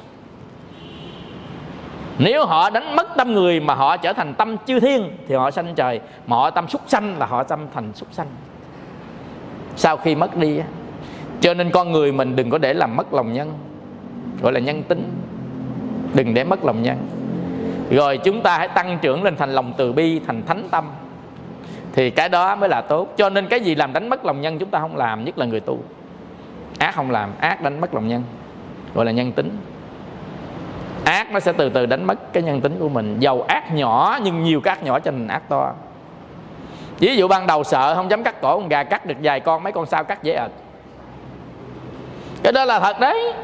Nếu họ đánh mất tâm người mà họ trở thành tâm chư thiên thì họ sanh trời, mà họ tâm súc sanh là họ tâm thành súc sanh sau khi mất đi. Cho nên con người mình đừng có để làm mất lòng nhân, gọi là nhân tính. Đừng để mất lòng nhân. Rồi chúng ta hãy tăng trưởng lên thành lòng từ bi, thành thánh tâm, thì cái đó mới là tốt. Cho nên cái gì làm đánh mất lòng nhân chúng ta không làm, nhất là người tu. Ác không làm, ác đánh mất lòng nhân, gọi là nhân tính. Ác nó sẽ từ từ đánh mất cái nhân tính của mình. Dầu ác nhỏ nhưng nhiều cái ác nhỏ cho nên ác to. Ví dụ ban đầu sợ không dám cắt cổ con gà, cắt được vài con, mấy con sau cắt dễ ợt. Cái đó là thật đấy.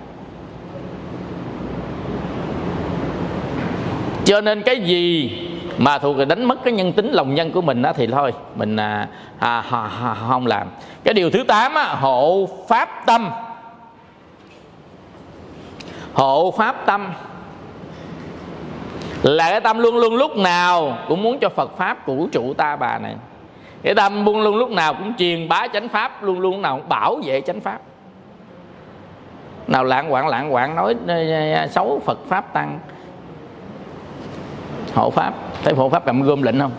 Cho nên cái gì mà thuộc về đánh mất cái nhân tính lòng nhân của mình đó, thì thôi mình à, à, à, à, không làm. Cái điều thứ tám á, hộ pháp tâm. Hộ pháp tâm là cái tâm luôn luôn lúc nào cũng muốn cho Phật pháp của vũ trụ ta bà này. Cái tâm luôn luôn lúc nào cũng truyền bá chánh pháp, luôn luôn nào cũng bảo vệ chánh pháp. Nào lạng quạng lạng quạng nói xấu Phật pháp tăng. Hộ pháp, thấy hộ pháp cầm gươm lệnh không?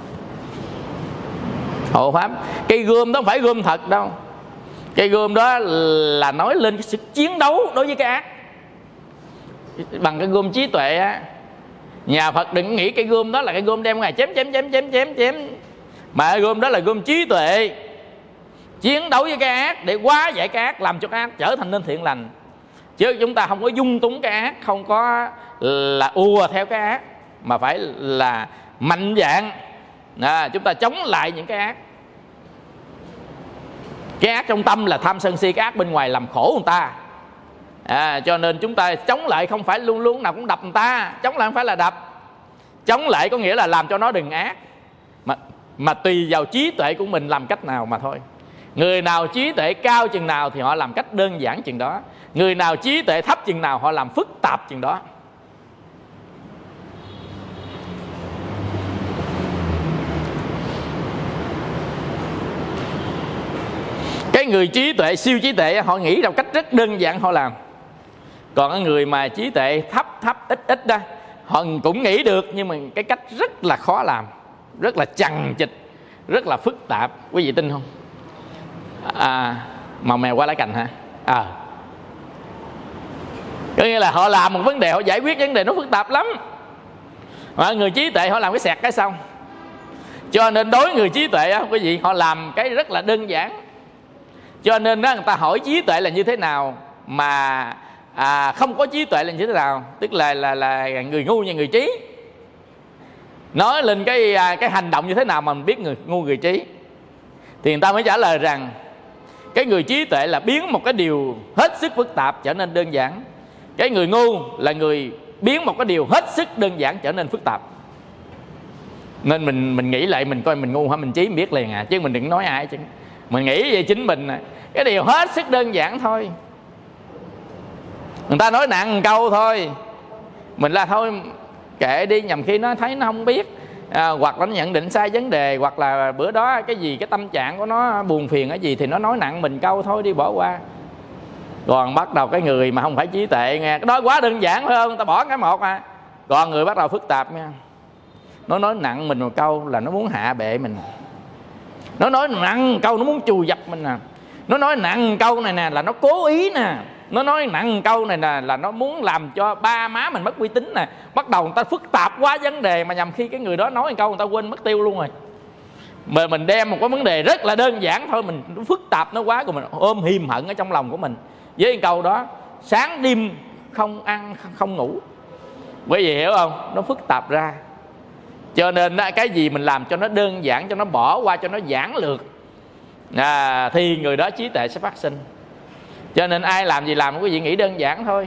Hộ pháp, cây gươm đó không phải gươm thật đâu. Cây gươm đó là nói lên cái sự chiến đấu đối với cái ác bằng cái gươm trí tuệ á. Nhà Phật đừng nghĩ cái gươm đó là cái gươm đem ngoài chém chém chém chém chém chém, mà cái gươm đó là gươm trí tuệ, chiến đấu với cái ác để hóa giải cái ác, làm cho cái ác trở thành nên thiện lành. Chứ chúng ta không có dung túng cái ác, không có là ùa theo cái ác, mà phải là mạnh dạn à, chúng ta chống lại những cái ác. Cái ác trong tâm là tham sân si, cái ác bên ngoài làm khổ người ta à, cho nên chúng ta chống lại không phải luôn luôn nào cũng đập người ta. Chống lại không phải là đập, chống lại có nghĩa là làm cho nó đừng ác, mà, mà tùy vào trí tuệ của mình làm cách nào mà thôi. Người nào trí tuệ cao chừng nào thì họ làm cách đơn giản chừng đó, người nào trí tuệ thấp chừng nào họ làm phức tạp chừng đó. Cái người trí tuệ, siêu trí tuệ họ nghĩ ra cách rất đơn giản họ làm. Còn cái người mà trí tuệ thấp thấp ít ít đó, họ cũng nghĩ được nhưng mà cái cách rất là khó làm, rất là chằng chịt, rất là phức tạp. Quý vị tin không? À, màu mèo qua lá cành hả? À, có nghĩa là họ làm một vấn đề, họ giải quyết vấn đề nó phức tạp lắm. Mà người trí tuệ họ làm cái xẹt cái xong. Cho nên đối với người trí tuệ á, quý vị, họ làm cái rất là đơn giản. Cho nên đó, người ta hỏi trí tuệ là như thế nào, mà à, không có trí tuệ là như thế nào, tức là là là người ngu và người trí. Nói lên cái cái hành động như thế nào mà mình biết người ngu người trí, thì người ta mới trả lời rằng cái người trí tuệ là biến một cái điều hết sức phức tạp trở nên đơn giản. Cái người ngu là người biến một cái điều hết sức đơn giản trở nên phức tạp. Nên mình mình nghĩ lại, mình coi mình ngu hả mình trí mình biết liền à, chứ mình đừng nói ai chứ. Mình nghĩ về chính mình, cái điều hết sức đơn giản thôi. Người ta nói nặng câu thôi, mình là thôi kệ đi, nhằm khi nó thấy nó không biết à, hoặc là nó nhận định sai vấn đề, hoặc là bữa đó cái gì cái tâm trạng của nó buồn phiền cái gì thì nó nói nặng mình câu thôi, đi bỏ qua. Còn bắt đầu cái người mà không phải trí tuệ nghe, cái đó quá đơn giản phải không, người ta bỏ cái một à. Còn người bắt đầu phức tạp nha, nó nói nặng mình một câu là nó muốn hạ bệ mình, nó nói nặng câu nó muốn chùi dập mình nè, nó nói nặng câu này nè là nó cố ý nè, nó nói nặng câu này nè là nó muốn làm cho ba má mình mất uy tín nè. Bắt đầu người ta phức tạp quá vấn đề, mà nhằm khi cái người đó nói một câu người ta quên mất tiêu luôn rồi. Mà mình đem một cái vấn đề rất là đơn giản thôi, mình phức tạp nó quá, rồi mình ôm hiềm hận ở trong lòng của mình với câu đó, sáng đêm không ăn không ngủ. Quý vị hiểu không? Nó phức tạp ra. Cho nên cái gì mình làm cho nó đơn giản, cho nó bỏ qua, cho nó giản lược à, thì người đó trí tuệ sẽ phát sinh. Cho nên ai làm gì làm, quý vị nghĩ đơn giản thôi,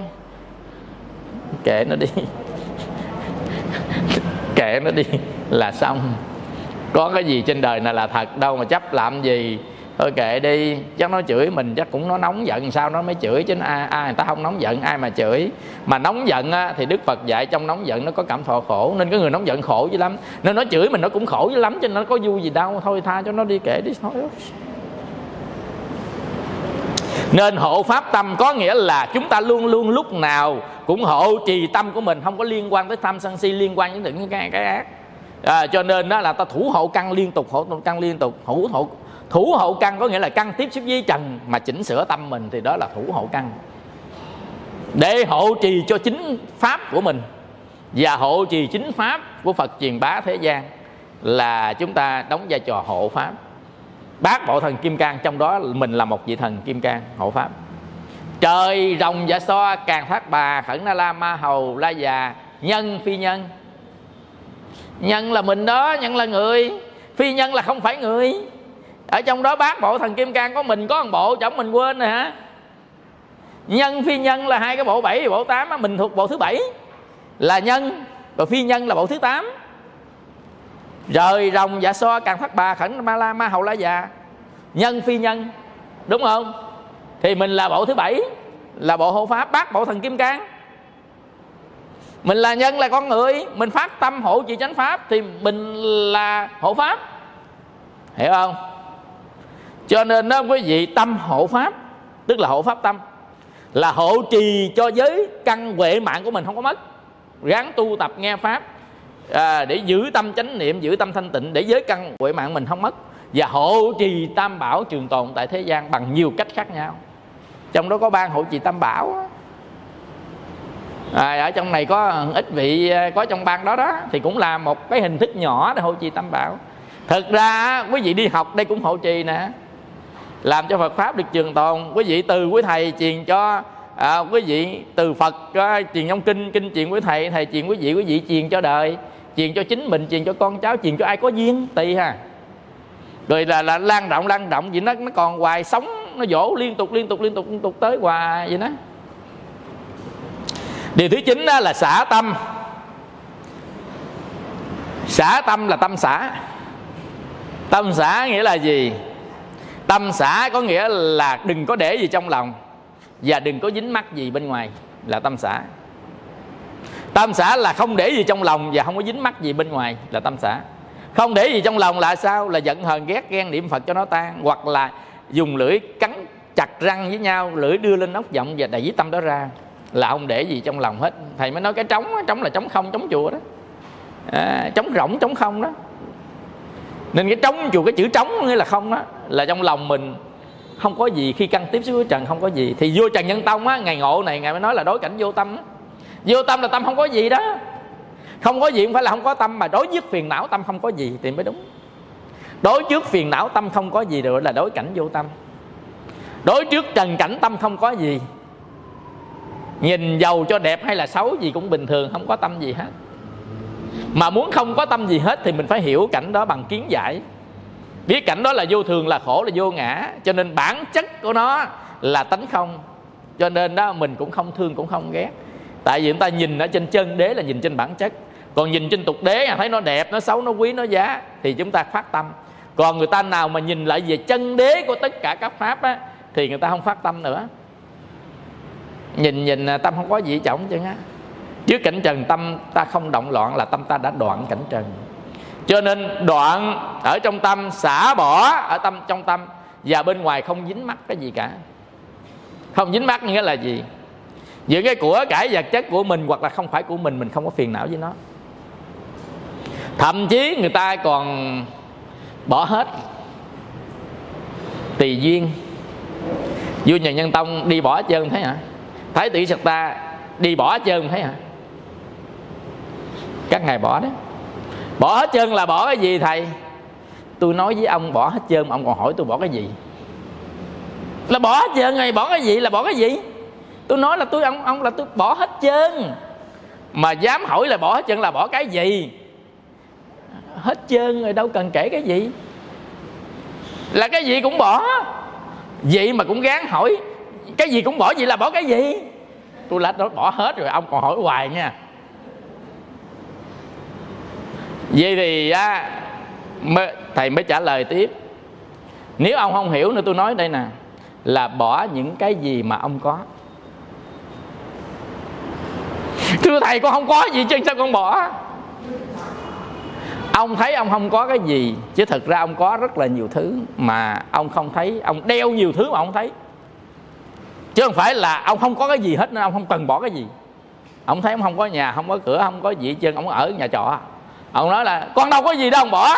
kệ nó đi kệ nó đi là xong. Có cái gì trên đời này là thật đâu mà chấp làm gì. Thôi kệ đi, chắc nó chửi mình chắc cũng nó nóng giận sao nó mới chửi, chứ ai, ai người ta không nóng giận ai mà chửi. Mà nóng giận á, thì Đức Phật dạy trong nóng giận nó có cảm thọ khổ, nên cái người nóng giận khổ dữ lắm. Nên nó chửi mình nó cũng khổ dữ lắm, cho nên nó có vui gì đâu. Thôi tha cho nó đi, kệ đi thôi. Nên hộ pháp tâm có nghĩa là chúng ta luôn luôn lúc nào cũng hộ trì tâm của mình, không có liên quan tới tham sân si, liên quan đến những cái, cái ác. À, cho nên đó là ta thủ hộ căn liên tục, hộ căn liên tục. Thủ hộ thủ hộ căn có nghĩa là căn tiếp xúc với trần mà chỉnh sửa tâm mình, thì đó là thủ hộ căn. Để hộ trì cho chính pháp của mình và hộ trì chính pháp của Phật truyền bá thế gian là chúng ta đóng vai trò hộ pháp. Bát bộ thần kim cang, trong đó mình là một vị thần kim cang hộ pháp. Trời rồng dạ so, càng thác bà, khẩn na la, ma hầu, la già, nhân phi nhân. Nhân là mình đó, nhân là người, phi nhân là không phải người. Ở trong đó bát bộ thần kim cang có mình có một bộ, chẳng mình quên rồi hả? Nhân phi nhân là hai cái bộ bảy và bộ tám á, mình thuộc bộ thứ bảy là nhân, và phi nhân là bộ thứ tám. Trời rồng dạ so, càng thác bà, khẩn ma la, ma hầu, la già, nhân phi nhân, đúng không? Thì mình là bộ thứ bảy, là bộ hộ pháp bát bộ thần kim cang. Mình là nhân là con người, mình phát tâm hộ trì chánh pháp thì mình là hộ pháp, hiểu không? Cho nên đó quý vị, tâm hộ pháp tức là hộ pháp tâm, là hộ trì cho giới căn huệ mạng của mình không có mất. Ráng tu tập nghe pháp à, để giữ tâm chánh niệm, giữ tâm thanh tịnh, để giới căn huệ mạng mình không mất. Và hộ trì tam bảo trường tồn tại thế gian bằng nhiều cách khác nhau. Trong đó có ban hộ trì tam bảo à, ở trong này có ít vị có trong ban đó đó, thì cũng là một cái hình thức nhỏ để hộ trì tam bảo. Thực ra quý vị đi học đây cũng hộ trì nè, làm cho Phật pháp được trường tồn. Quý vị từ quý thầy truyền cho à, quý vị từ Phật cho, truyền trong kinh, kinh truyền quý thầy, thầy truyền quý vị, quý vị truyền cho đời, truyền cho chính mình, truyền cho con cháu, truyền cho ai có duyên tùy ha. Rồi là, là lan rộng lan rộng vậy, nó nó còn hoài sống, nó dỗ liên tục liên tục liên tục liên tục tới hoài vậy đó. Điều thứ chín đó là xả tâm. Xả tâm là tâm xả. Tâm xả nghĩa là gì? Tâm xả có nghĩa là đừng có để gì trong lòng và đừng có dính mắc gì bên ngoài, là tâm xả. Tâm xả là không để gì trong lòng và không có dính mắc gì bên ngoài, là tâm xả. Không để gì trong lòng là sao? Là giận hờn ghét ghen niệm Phật cho nó tan, hoặc là dùng lưỡi cắn chặt răng với nhau, lưỡi đưa lên ốc giọng và đẩy tâm đó ra, là không để gì trong lòng hết. Thầy mới nói cái trống, trống là trống không, trống chùa đó à, trống rỗng, trống không đó. Nên cái trống chùa, cái chữ trống nghĩa là không đó, là trong lòng mình không có gì. Khi căn tiếp xúc với trần không có gì. Thì vô Trần Nhân Tông á, ngày ngộ này ngài mới nói là đối cảnh vô tâm á. Vô tâm là tâm không có gì đó. Không có gì không phải là không có tâm, mà đối với phiền não tâm không có gì thì mới đúng. Đối trước phiền não tâm không có gì rồi là đối cảnh vô tâm. Đối trước trần cảnh tâm không có gì. Nhìn giàu cho đẹp hay là xấu gì cũng bình thường, không có tâm gì hết. Mà muốn không có tâm gì hết thì mình phải hiểu cảnh đó bằng kiến giải, biết cảnh đó là vô thường, là khổ, là vô ngã. Cho nên bản chất của nó là tánh không. Cho nên đó mình cũng không thương cũng không ghét. Tại vì người ta nhìn ở trên chân đế là nhìn trên bản chất. Còn nhìn trên tục đế thấy nó đẹp, nó xấu, nó quý, nó giá thì chúng ta phát tâm. Còn người ta nào mà nhìn lại về chân đế của tất cả các pháp á, thì người ta không phát tâm nữa. Nhìn nhìn tâm không có gì trọng chứ á. Trước cảnh trần tâm ta không động loạn là tâm ta đã đoạn cảnh trần. Cho nên đoạn ở trong tâm, xả bỏ ở tâm trong tâm, và bên ngoài không dính mắc cái gì cả. Không dính mắc nghĩa là gì? Những cái của cải vật chất của mình hoặc là không phải của mình, mình không có phiền não với nó. Thậm chí người ta còn bỏ hết tùy duyên. Vua Nhà Nhân Tông đi bỏ hết trơn thấy hả? Thái tử Sật Ta đi bỏ hết trơn thấy hả? Các ngài bỏ đó. Bỏ hết trơn là bỏ cái gì thầy? Tôi nói với ông bỏ hết trơn, ông còn hỏi tôi bỏ cái gì? Là bỏ hết trơn rồi, bỏ cái gì là bỏ cái gì? Tôi nói là tôi ông ông là tôi bỏ hết trơn. Mà dám hỏi là bỏ hết trơn là bỏ cái gì? Hết trơn rồi đâu cần kể cái gì. Là cái gì cũng bỏ. Vậy mà cũng gán hỏi cái gì cũng bỏ, vậy là bỏ cái gì? Tôi là nói bỏ hết rồi, ông còn hỏi hoài nha. Vậy thì á, mới, thầy mới trả lời tiếp. Nếu ông không hiểu nữa, tôi nói đây nè, là bỏ những cái gì mà ông có. Thưa thầy, con không có gì chứ sao con bỏ? Ông thấy ông không có cái gì, chứ thực ra ông có rất là nhiều thứ mà ông không thấy. Ông đeo nhiều thứ mà ông không thấy, chứ không phải là ông không có cái gì hết nên ông không cần bỏ cái gì. Ông thấy ông không có nhà, không có cửa, không có gì hết trơn, ông ở nhà trọ. Ông nói là con đâu có gì đâu ông bỏ.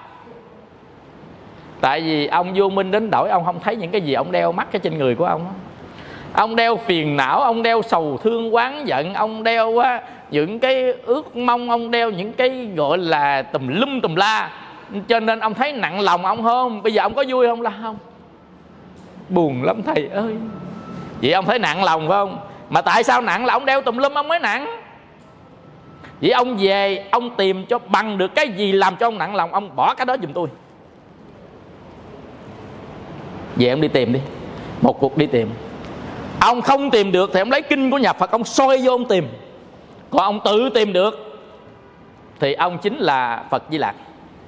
Tại vì ông vô minh đến đổi ông không thấy những cái gì ông đeo mắc cái trên người của ông. Ông đeo phiền não, ông đeo sầu thương oán giận, ông đeo á, những cái ước mong, ông đeo những cái gọi là tùm lum tùm la. Cho nên ông thấy nặng lòng ông không? Bây giờ ông có vui không? Là không. Buồn lắm thầy ơi. Vậy ông thấy nặng lòng phải không? Mà tại sao nặng là ông đeo tùm lum ông mới nặng. Vậy ông về, ông tìm cho bằng được cái gì làm cho ông nặng lòng, ông bỏ cái đó giùm tôi. Về ông đi tìm đi, một cuộc đi tìm. Ông không tìm được thì ông lấy kinh của nhà Phật, ông soi vô ông tìm. Còn ông tự tìm được thì ông chính là Phật Di Lặc.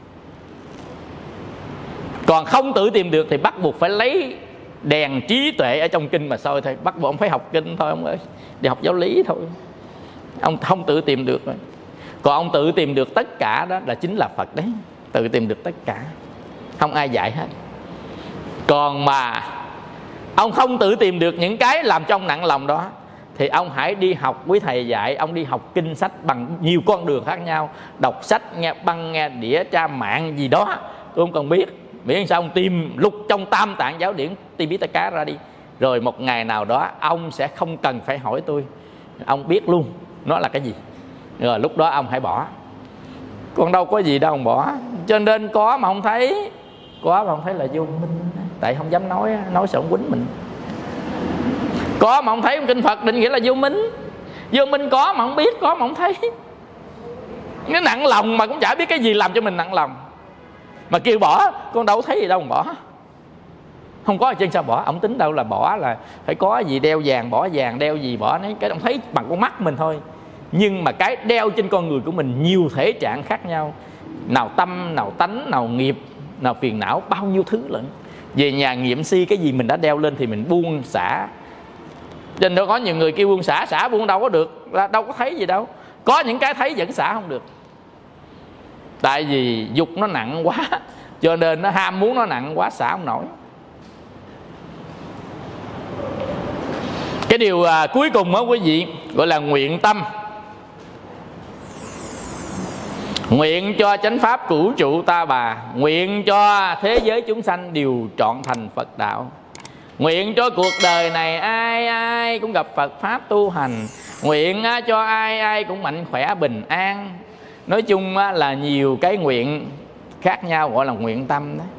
Còn không tự tìm được thì bắt buộc phải lấy đèn trí tuệ ở trong kinh mà soi thôi. Bắt buộc ông phải học kinh thôi ông ơi, đi học giáo lý thôi. Ông không tự tìm được rồi. Còn ông tự tìm được tất cả đó là chính là Phật đấy. Tự tìm được tất cả, không ai dạy hết. Còn mà ông không tự tìm được những cái làm cho ông nặng lòng đó thì ông hãy đi học quý thầy dạy. Ông đi học kinh sách bằng nhiều con đường khác nhau, đọc sách, nghe băng, nghe đĩa, tra mạng gì đó, tôi không cần biết. Miễn sao ông tìm lục trong tam tạng giáo điển ti bí tất cá ra đi. Rồi một ngày nào đó ông sẽ không cần phải hỏi tôi, ông biết luôn nó là cái gì. Rồi lúc đó ông hãy bỏ. Còn đâu có gì đâu ông bỏ. Cho nên có mà không thấy, có mà không thấy là vô minh. Tại không dám nói, nói sợ ông quýnh mình. Có mà không thấy trong kinh Phật định nghĩa là vô minh. Vô minh có mà không biết, có mà không thấy. Nó nặng lòng mà cũng chả biết cái gì làm cho mình nặng lòng. Mà kêu bỏ, con đâu thấy gì đâu mà bỏ. Không có ở trên sao bỏ. Ông tính đâu là bỏ là phải có gì đeo vàng bỏ vàng, đeo gì bỏ nấy. Cái ông thấy bằng con mắt mình thôi. Nhưng mà cái đeo trên con người của mình nhiều thể trạng khác nhau. Nào tâm, nào tánh, nào nghiệp, nào phiền não, bao nhiêu thứ lận. Về nhà nghiệm si cái gì mình đã đeo lên thì mình buông xả. Cho nên có nhiều người kêu buông xả, xả buông đâu có được, đâu có thấy gì đâu. Có những cái thấy vẫn xả không được. Tại vì dục nó nặng quá, cho nên nó ham muốn nó nặng quá, xả không nổi. Cái điều à, cuối cùng đó quý vị, gọi là nguyện tâm. Nguyện cho chánh pháp cửu trụ ta bà, nguyện cho thế giới chúng sanh đều trọn thành Phật đạo. Nguyện cho cuộc đời này ai ai cũng gặp Phật pháp tu hành. Nguyện cho ai ai cũng mạnh khỏe bình an. Nói chung là nhiều cái nguyện khác nhau gọi là nguyện tâm đó.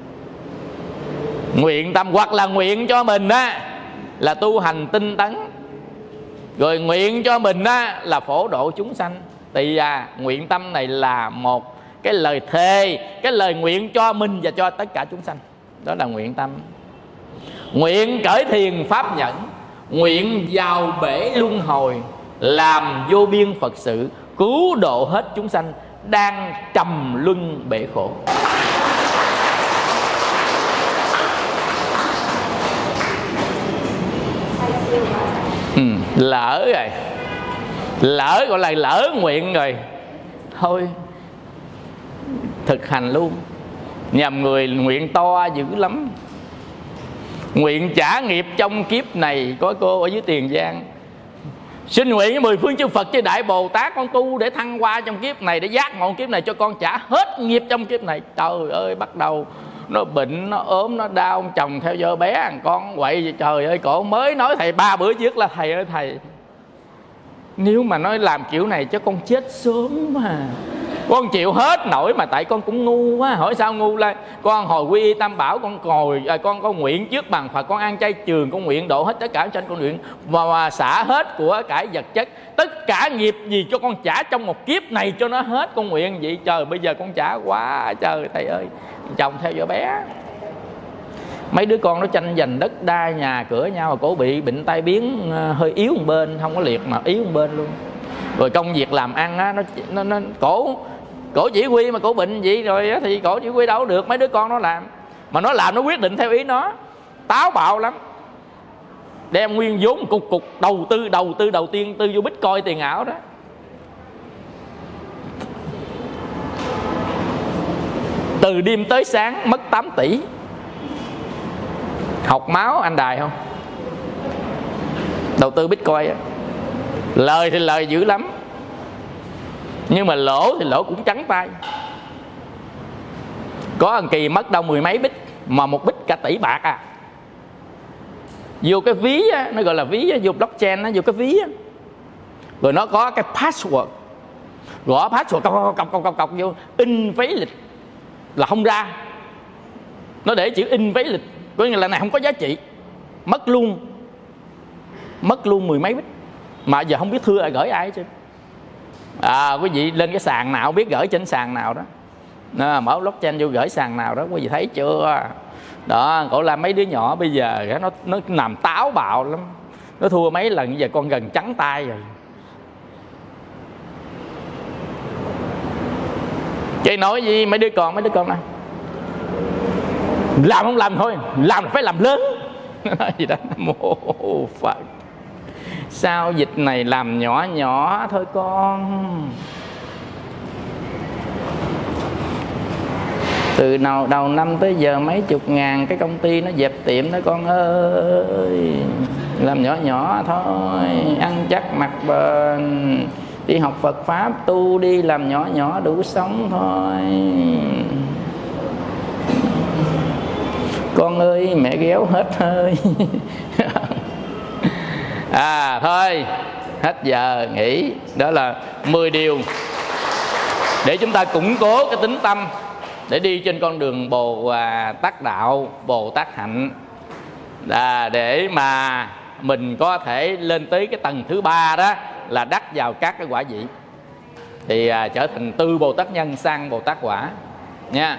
Nguyện tâm hoặc là nguyện cho mình á là tu hành tinh tấn. Rồi nguyện cho mình á là phổ độ chúng sanh. Thì à, nguyện tâm này là một cái lời thề, cái lời nguyện cho mình và cho tất cả chúng sanh. Đó là nguyện tâm. Nguyện cởi thiền pháp nhẫn, nguyện vào bể luân hồi, làm vô biên Phật sự, cứu độ hết chúng sanh đang trầm luân bể khổ. Ừ, lỡ rồi, lỡ gọi là lỡ nguyện rồi, thôi thực hành luôn. Nhằm người nguyện to dữ lắm. Nguyện trả nghiệp trong kiếp này. Có cô ở dưới Tiền Giang xin nguyện với mười phương chư Phật chứ Đại Bồ Tát, con tu để thăng qua trong kiếp này, để giác ngộ kiếp này, cho con trả hết nghiệp trong kiếp này. Trời ơi, bắt đầu nó bệnh, nó ốm, nó đau, chồng theo vợ bé, thằng con quậy. Trời ơi, cổ mới nói thầy ba bữa trước là thầy ơi thầy, nếu mà nói làm kiểu này cho con chết sớm mà. Con chịu hết nổi mà, tại con cũng ngu quá. Hỏi sao ngu là con hồi quy y Tam Bảo, con ngồi à, con có nguyện trước bàn Phật, con ăn chay trường, con nguyện độ hết tất cả tranh, con nguyện mà, mà xả hết của cải vật chất, tất cả nghiệp gì cho con trả trong một kiếp này cho nó hết. Con nguyện vậy. Trời, bây giờ con trả quá trời thầy ơi, chồng theo vợ bé, mấy đứa con nó tranh giành đất đai nhà cửa nhau, mà cổ bị bệnh tai biến hơi yếu một bên, không có liệt mà yếu một bên luôn. Rồi công việc làm ăn á, nó nó nó cổ Cổ chỉ huy mà cổ bệnh vậy rồi thì cổ chỉ huy đâu được, mấy đứa con nó làm. Mà nó làm nó quyết định theo ý nó, táo bạo lắm. Đem nguyên vốn cục cục đầu tư đầu tư đầu tiên tư vô Bitcoin, tiền ảo đó. Từ đêm tới sáng mất tám tỷ. Học máu anh Đài không? Đầu tư Bitcoin á. Lời thì lời dữ lắm, nhưng mà lỗ thì lỗ cũng trắng tay. Có một kỳ mất đâu mười mấy bit, mà một bit cả tỷ bạc à. Vô cái ví á, nó gọi là ví á, vô blockchain nó vô cái ví á. Rồi nó có cái password, gõ password cọc cọc cọc cọc cọc vô, in vấy lịch là không ra. Nó để chữ in vấy lịch, có nghĩa là này không có giá trị. Mất luôn, mất luôn mười mấy bit. Mà giờ không biết thưa ai gửi ai chứ. À, quý vị lên cái sàn nào, biết gửi trên sàn nào đó, à, mở blockchain vô gửi sàn nào đó, quý vị thấy chưa? Đó, cổ làm mấy đứa nhỏ bây giờ nó nó làm táo bạo lắm. Nó thua mấy lần giờ con gần trắng tay rồi. Chứ nói gì mấy đứa con, mấy đứa con này làm không làm thôi, làm phải làm lớn. Gì đó, mô Phật. Sao dịch này làm nhỏ nhỏ thôi con. Từ đầu, đầu năm tới giờ mấy chục ngàn cái công ty nó dẹp tiệm đó con ơi. Làm nhỏ nhỏ thôi, ăn chắc mặc bền, đi học Phật Pháp tu đi, làm nhỏ nhỏ đủ sống thôi. Con ơi mẹ ghéo hết hơi. À thôi, hết giờ nghỉ. Đó là mười điều để chúng ta củng cố cái tính tâm, để đi trên con đường Bồ Tát đạo, Bồ Tát hạnh, là để mà mình có thể lên tới cái tầng thứ ba đó, là đắc vào các cái quả vị, thì à, trở thành từ Bồ Tát nhân sang Bồ Tát quả nha.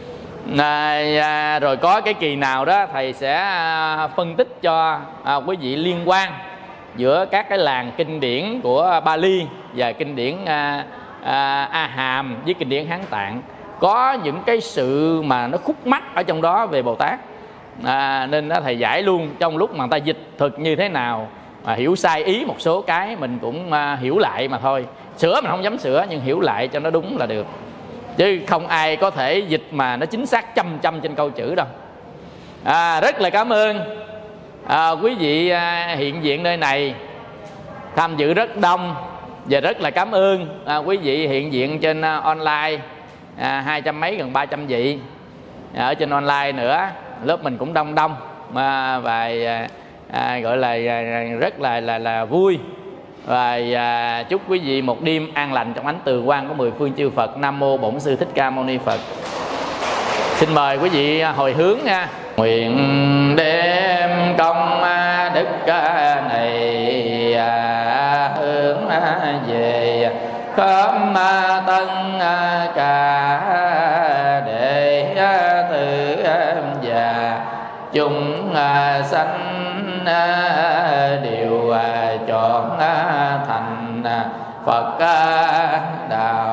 À, rồi có cái kỳ nào đó thầy sẽ à, phân tích cho à, quý vị liên quan giữa các cái làng kinh điển của Bali và kinh điển à, à, A Hàm với kinh điển Hán Tạng. Có những cái sự mà nó khúc mắc ở trong đó về Bồ Tát, à, nên đó thầy giải luôn trong lúc mà người ta dịch thực như thế nào, mà hiểu sai ý một số cái mình cũng à, hiểu lại mà thôi. Sửa mình không dám sửa, nhưng hiểu lại cho nó đúng là được, chứ không ai có thể dịch mà nó chính xác trăm trăm trên câu chữ đâu. À, rất là cảm ơn à, quý vị à, hiện diện nơi này tham dự rất đông, và rất là cảm ơn à, quý vị hiện diện trên à, online à, hai trăm mấy gần ba trăm vị à, ở trên online nữa. Lớp mình cũng đông đông à, và à, à, gọi là à, rất là là là vui. Và à, chúc quý vị một đêm an lành trong ánh từ quang của mười phương chư Phật. Nam mô Bổn Sư Thích Ca Mâu Ni Phật. Xin mời quý vị hồi hướng nha. Nguyện đem công đức này hướng về khắp tân cả để tự và chúng sanh đều chọn thành Phật đạo.